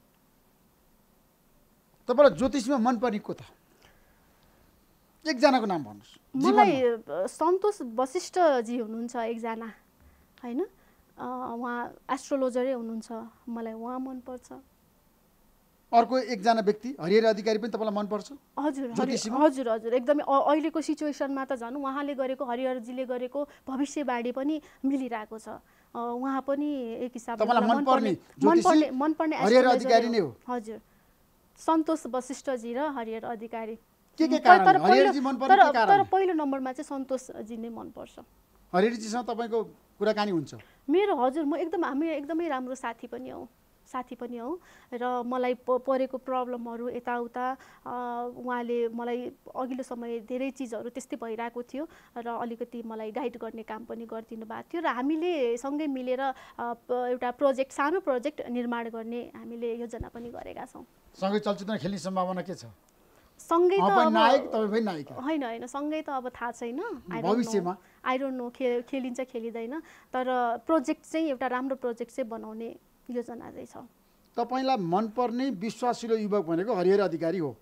तपाईलाई ज्योतिषमा मन पर्ने को त एकजनाको नाम भन्नुस् मलाई सन्तोष वशिष्ठ जी हुनुहुन्छ एकजना हैन उहाँ एस्ट्रोलोजरै हुनुहुन्छ मलाई उहाँ मन पर्छ अर्को एकजना व्यक्ति हरिहर अधिकारी पनि तपाईलाई मन पर्छ हजुर हजुर हजुर एकदमै अहिलेको सिचुएसनमा त झन् उहाँले गरेको हरिहरजीले गरेको भविष्यवाणी पनि मिलिरहेको छ उहाँ पनि एक हिसाबले मन पर्ने हरिहर अधिकारी नै हो हजुर सन्तोष वशिष्ठ जी र हरिहर अधिकारी के कारण हरिहरजी मन पर्ने के कारण तर पहिलो नम्बरमा चाहिँ सन्तोष जी नै मन पर्छ हरिहरजीसँग तपाईको कुराकानी हुन्छ मेरो हजुर म हामी एकदमै राम्रो साथी पनि हौ र मलाई परेको प्रब्लमहरू यताउता उहाँले मलाई अघिल्लो समय धेरै चिजहरू त्यस्तै भइरहेको थियो र अलिकति मलाई गाइड गर्ने काम पनि गरिदिनु भएको थियो र हामीले सँगै मिलेर एउटा सानो प्रोजेक्ट निर्माण गर्ने हामीले योजना पनि गरेका छौँ सँगै चलचित्र खेल्ने सम्भावना के छ सँगै त नायक तपाई पनि नायिका हैन सँगै त अब थाहा छैन भविष्यमा आई डोन्ट नो खेलिन्छ खेलिदैन तर प्रोजेक्ट चाहिँ एउटा राम्रो प्रोजेक्ट चाहिँ बनाउने योजना चाहिँ छ तपाईलाई मन पर्ने विश्वासिलो युवक भनेको हरिहर अधिकारी हो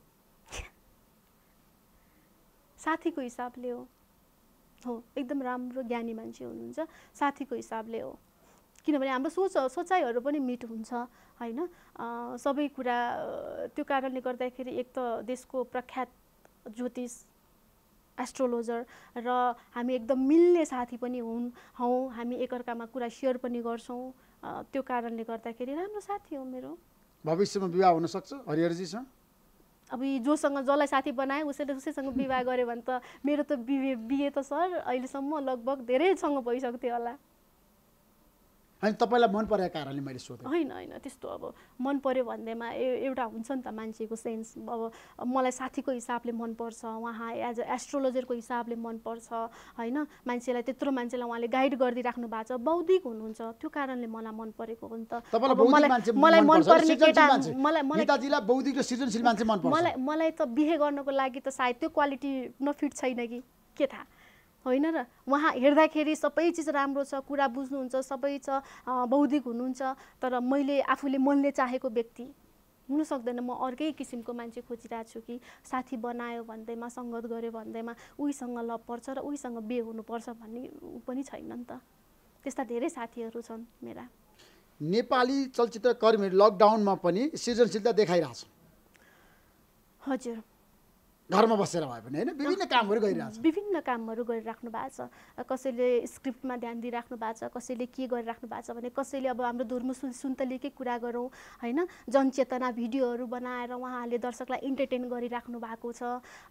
साथीको हिसाबले हो एकदम राम्रो ज्ञानी मान्छे हुनुहुन्छ साथीको हिसाबले हो किनभने हाम्रो सोचाइहरू पनि मिट हुन्छ हैन सबै कुरा त्यो कारणले गर्दाखेरि एक त देशको प्रख्यात ज्योतिष एस्ट्रोलोजर र हामी एकदम मिल्ने साथी पनि हौं हामी एकअर्कामा कुरा शेयर पनि गर्छौं त्यो कारणले गर्दाखेरि राम्रो साथी हो मेरो भविष्यमा विवाह हुन सक्छ हरिहरजीसँग अब जोसँग जसलाई साथी बनाए उसैसँग विवाह गरे भने त मेरो त बिहे त सर अहिलेसम्म लगभग धेरैसँग भइसक्यो थियो होला अनि तपाईलाई मन परेको कारणले मैले सोधेँ हैन त्यस्तो अब मन पर्यो भन्दैमा एउटा हुन्छ नि त मान्छेको सेन्स अब मलाई साथीको हिसाबले मन पर्छ उहाँ एज अ एस्ट्रोलोजरको हिसाबले मन पर्छ हैन मान्छेलाई त्यत्रो मान्छेलाई उहाँले गाइड गरिदिराख्नु भएको छ बौद्धिक हुनुहुन्छ त्यो कारणले मलाई मन परेको हो नि त मलाई मन पर्ने केटा नेताजीलाई बौद्धिक र सृजनशील मान्छे मन पर्छ मलाई त बिहे गर्नको लागि त सायद त्यो क्वालिटी नफिट छैन कि के थाहा होइन र उहाँ हेर्दाखेरि सबै चिज राम्रो छ कुरा बुझ्नुहुन्छ सबै छ बौद्धिक हुनुहुन्छ तर मैले आफूले मनले चाहेको व्यक्ति हुन सक्दैन म अर्कै किसिमको मान्छे खोजिरहेको छु कि साथी बनायो भन्दैमा संगत गर्यो भन्दैमा उहीसँग लभ पर्छ र उहीसँग बिहे हुनुपर्छ भन्ने पनि छैन नि त त्यस्ता धेरै साथीहरू छन् मेरा नेपाली चलचित्र कर्मीहरू लकडाउनमा पनि सृजनशीलता देखाइरहेछन् हजुर घरमा बसेर भए पनि हैन विभिन्न कामहरू गरिरहेछ विभिन्न कामहरू गरिराख्नु भएको छ कसैले स्क्रिप्टमा ध्यान दिइराख्नु भएको छ कसैले के गरिराख्नु भएको छ भने कसैले अब हाम्रो धुर्म सुन्तलीकै कुरा गरौँ हैन जनचेतना भिडियोहरू बनाएर उहाँहरूले दर्शकलाई इन्टरटेन गरिराख्नु भएको छ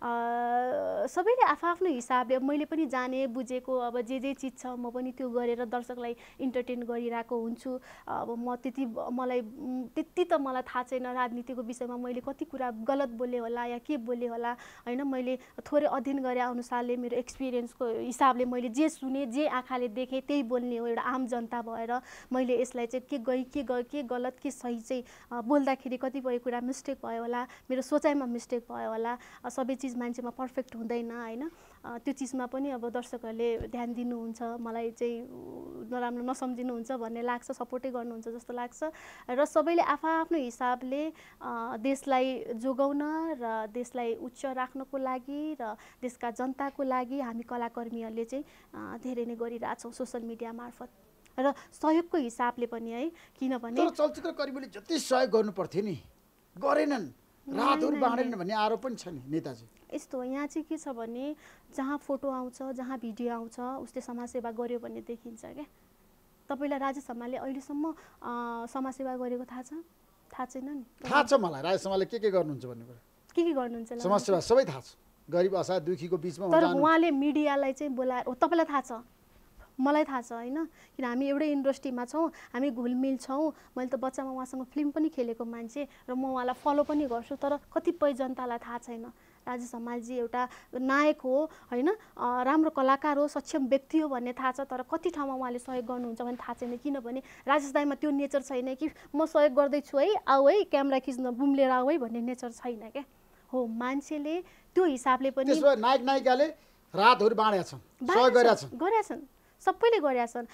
सबैले आफ्नो हिसाबले मैले पनि जाने बुझेको अब जे चिज छ म पनि त्यो गरेर दर्शकलाई इन्टरटेन गरिरहेको हुन्छु अब मलाई त्यति त मलाई थाहा छैन राजनीतिको विषयमा मैले कति कुरा गलत बोले होला या के बोले होला हैन मैले थोरै अध्ययन गरे अनुसारले मेरो एक्सपिरियन्सको हिसाबले मैले जे सुने जे आँखाले देखेँ त्यही बोल्ने हो एउटा आम जनता भएर मैले यसलाई चाहिँ के गलत के सही चाहिँ बोल्दाखेरि कतिपय कुरा मिस्टेक भयो होला मेरो सोचाइमा मिस्टेक भयो होला सबै चिज मान्छेमा पर्फेक्ट हुँदैन हैन त्यो चिजमा पनि अब दर्शकहरूले ध्यान दिनुहुन्छ मलाई चाहिँ नराम्रो नसम्झिनुहुन्छ भन्ने लाग्छ सपोर्टै गर्नुहुन्छ जस्तो लाग्छ र सबैले आफ्नो हिसाबले देशलाई जोगाउन र देशलाई उच्च राख्नको लागि र देशका जनताको लागि हामी कलाकर्मीहरूले चाहिँ धेरै नै गरिरहेछौँ सोसल मिडिया मार्फत र सहयोगको हिसाबले पनि है किनभने चलचित्रकर्मीले जति सहयोग गर्नु पर्थ्यो नि गरेनन् रातहरू बाँडेनन् भन्ने आरोप पनि छ नि नेताजी यस्तो हो यहाँ चाहिँ के छ भने जहाँ फोटो आउँछ जहाँ भिडियो आउँछ उसले समाजसेवा गर्यो भन्ने देखिन्छ क्या तपाईलाई राजेश हमालले अहिलेसम्म समाजसेवा गरेको थाहा छैन नि थाहा छ मलाई राजेश हमालले के गर्नुहुन्छ भन्ने कुरा के गर्नुहुन्छ समाजसेवा सबै थाहा छ गरिब असहाय दुखीको बीचमा तर उहाँले मिडियालाई चाहिँ बोलाएर तपाईलाई थाहा छ मलाई थाहा छ हैन किन हामी एउटै इन्डस्ट्रीमा छौँ हामी घुलमिल छौँ मैले त बच्चामा उहाँसँग फिल्म पनि खेलेको मान्छे र म उहाँलाई फलो पनि गर्छु तर कतिपय जनतालाई थाहा छैन राजेश हमालजी एउटा नायक हो हैन राम्रो कलाकार हो सक्षम व्यक्ति हो भन्ने थाहा छ तर कति ठाउँमा उहाँले सहयोग गर्नुहुन्छ भन्ने थाहा छैन किनभने राजेश दाइमा त्यो नेचर छैन कि म सहयोग गर्दैछु है आऊ है क्यामेरा खिच्न बुम लिएर आऊ है भन्ने नेचर छैन क्या हो मान्छेले त्यो हिसाबले पनि नायक नायिकाले रातहरू बाँडेका छन् सहयोग गरेका छन् सबैले गरेका छन्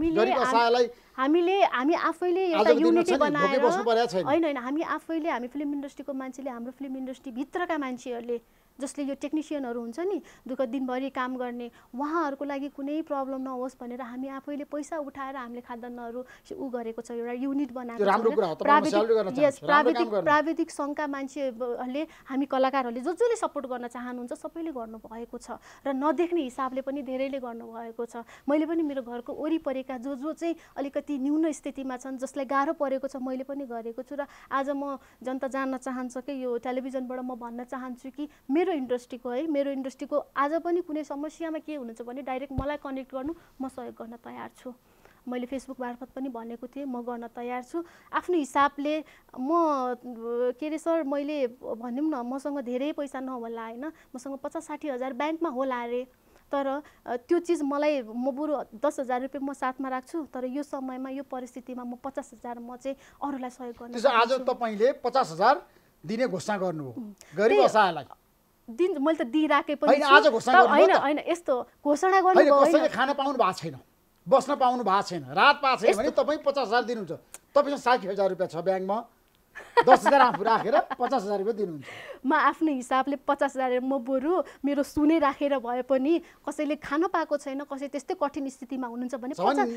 हामी आफैले एउटा युनिटी बनाएर हैन हामी आफैले हामी फिल्म इन्डस्ट्रीको मान्छेले हाम्रो फिल्म इन्डस्ट्री भित्रका मान्छेहरूले जसले यो टेक्निसियनहरू हुन्छ नि दुःख दिनभरि काम गर्ने उहाँहरूको लागि कुनै प्रब्लम नहोस् भनेर हामी आफैले पैसा उठाएर हामीले खाद्यान्नहरू उ गरेको छ एउटा युनिट बनाएको प्राविधिक सङ्घका मान्छेहरूले हामी कलाकारहरूले जसले सपोर्ट गर्न चाहनुहुन्छ सबैले गर्नुभएको छ र नदेख्ने हिसाबले पनि धेरैले गर्नुभएको छ मैले पनि मेरो घरको वरिपरिका जो चाहिँ अलिकति न्यून स्थितिमा छन् जसलाई गाह्रो परेको छ मैले पनि गरेको छु र आज म जनता जान्न चाहन्छ कि यो टेलिभिजनबाट म भन्न चाहन्छु कि मेरो इन्डस्ट्रीको आज पनि कुनै समस्यामा के हुनुहुन्छ भने डाइरेक्ट मलाई कनेक्ट गर्नु म सहयोग गर्न तयार छु मैले फेसबुक मार्फत पनि भनेको थिएँ म गर्न तयार छु आफ्नो हिसाबले म के रे सर मैले भनौँ न मसँग धेरै पैसा नहोला हैन मसँग 50-60 हजार ब्याङ्कमा होला अरे तर त्यो चिज मलाई म बरु 10,000 रुपैयाँ म साथमा राख्छु तर यो समयमा यो परिस्थितिमा म 50,000 म चाहिँ अरूलाई सहयोग गर्न चाहन्छु आज तपाईले 50,000 दिने घोषणा गर्नुभयो गरिब असहायलाई दिन मैले त दिइराखे पनि आज घोषणा गर्नु हैन यस्तो घोषणा गर्नु कसैले खान पाउनु भएको छैन बस्न पाउनु भएको छैन रात पाएको छैन भने तपाई 50,000 दिनुहुन्छ तपाईसँग 60,000 रुपैयाँ छ ब्याङ्कमा 10,000 आफू राखेर 50,000 रुपैयाँ दिनुहुन्छ म आफ्नो हिसाबले 50,000 म बरु मेरो सुने राखेर भए पनि कसैले खान पाएको छैन कसै त्यस्तै कठिन स्थितिमा हुनुहुन्छ भने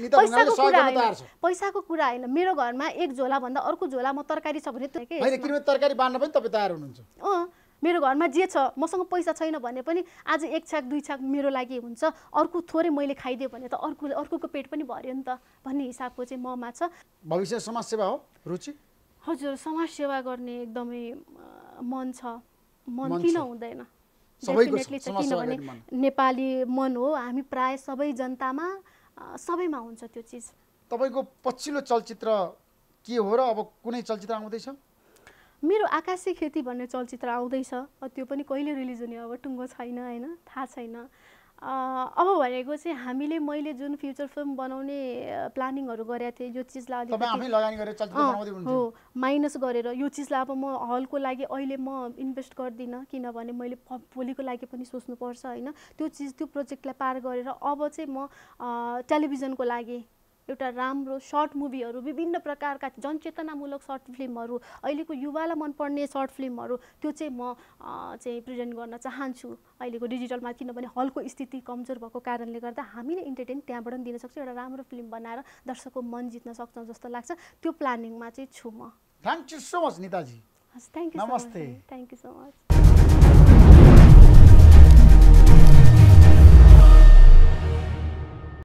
पैसाको कुरा हैन मेरो घरमा एक झोला भन्दा अर्को झोला म तरकारी छ भने हैन किन तरकारी बाँड्न पनि तपाई तयार हुनुहुन्छ मेरो घरमा जे छ मसँग पैसा छैन भने पनि आज एक छाक दुई छाक मेरो लागि हुन्छ अर्को थोरै मैले खाइदियो भने त अर्कोको पेट पनि भर्यो नि त भन्ने हिसाबको चाहिँ ममा छ भविष्य समाजसेवा हो रुचि हजुर समाजसेवा गर्ने एकदमै मन छ मन किन हुँदैन डेफिनेटली छ किनभने नेपाली मन हो हामी प्राय सबै जनतामा सबैमा हुन्छ त्यो चिज तपाईको पछिल्लो चलचित्र के हो र अब कुनै चलचित्र आउँदैछ मेरो आकाशी खेती भन्ने चलचित्र आउँदैछ त्यो पनि कहिले रिलिज हुने अब टुङ्गो छैन हैन थाहा छैन अब भनेको चाहिँ मैले जुन फ्युचर फिल्म बनाउने प्लानिङहरू गरेको थिएँ यो चिजलाई हो माइनस गरेर यो चिजलाई अब म हलको लागि अहिले म इन्भेस्ट गर्दिनँ किनभने मैले भोलिको लागि पनि सोच्नुपर्छ हैन त्यो प्रोजेक्टलाई पार गरेर अब चाहिँ म टेलिभिजनको लागि एउटा राम्रो सर्ट मुभीहरू विभिन्न प्रकारका जनचेतनामूलक सर्ट फिल्महरू अहिलेको युवालाई मनपर्ने सर्ट फिल्महरू त्यो चाहिँ म चाहिँ प्रेजेन्ट गर्न चाहन्छु अहिलेको डिजिटलमा किनभने हलको स्थिति कमजोर भएको कारणले गर्दा हामीले इन्टरटेन त्यहाँबाट पनि दिन सक्छौँ एउटा राम्रो फिल्म बनाएर दर्शकको मन जित्न सक्छौँ जस्तो लाग्छ त्यो प्लानिङमा चाहिँ छु म थ्याङ्क यू सो मच निताजी थ्याङ्क यू नमस्ते थ्याङ्क यू सो मच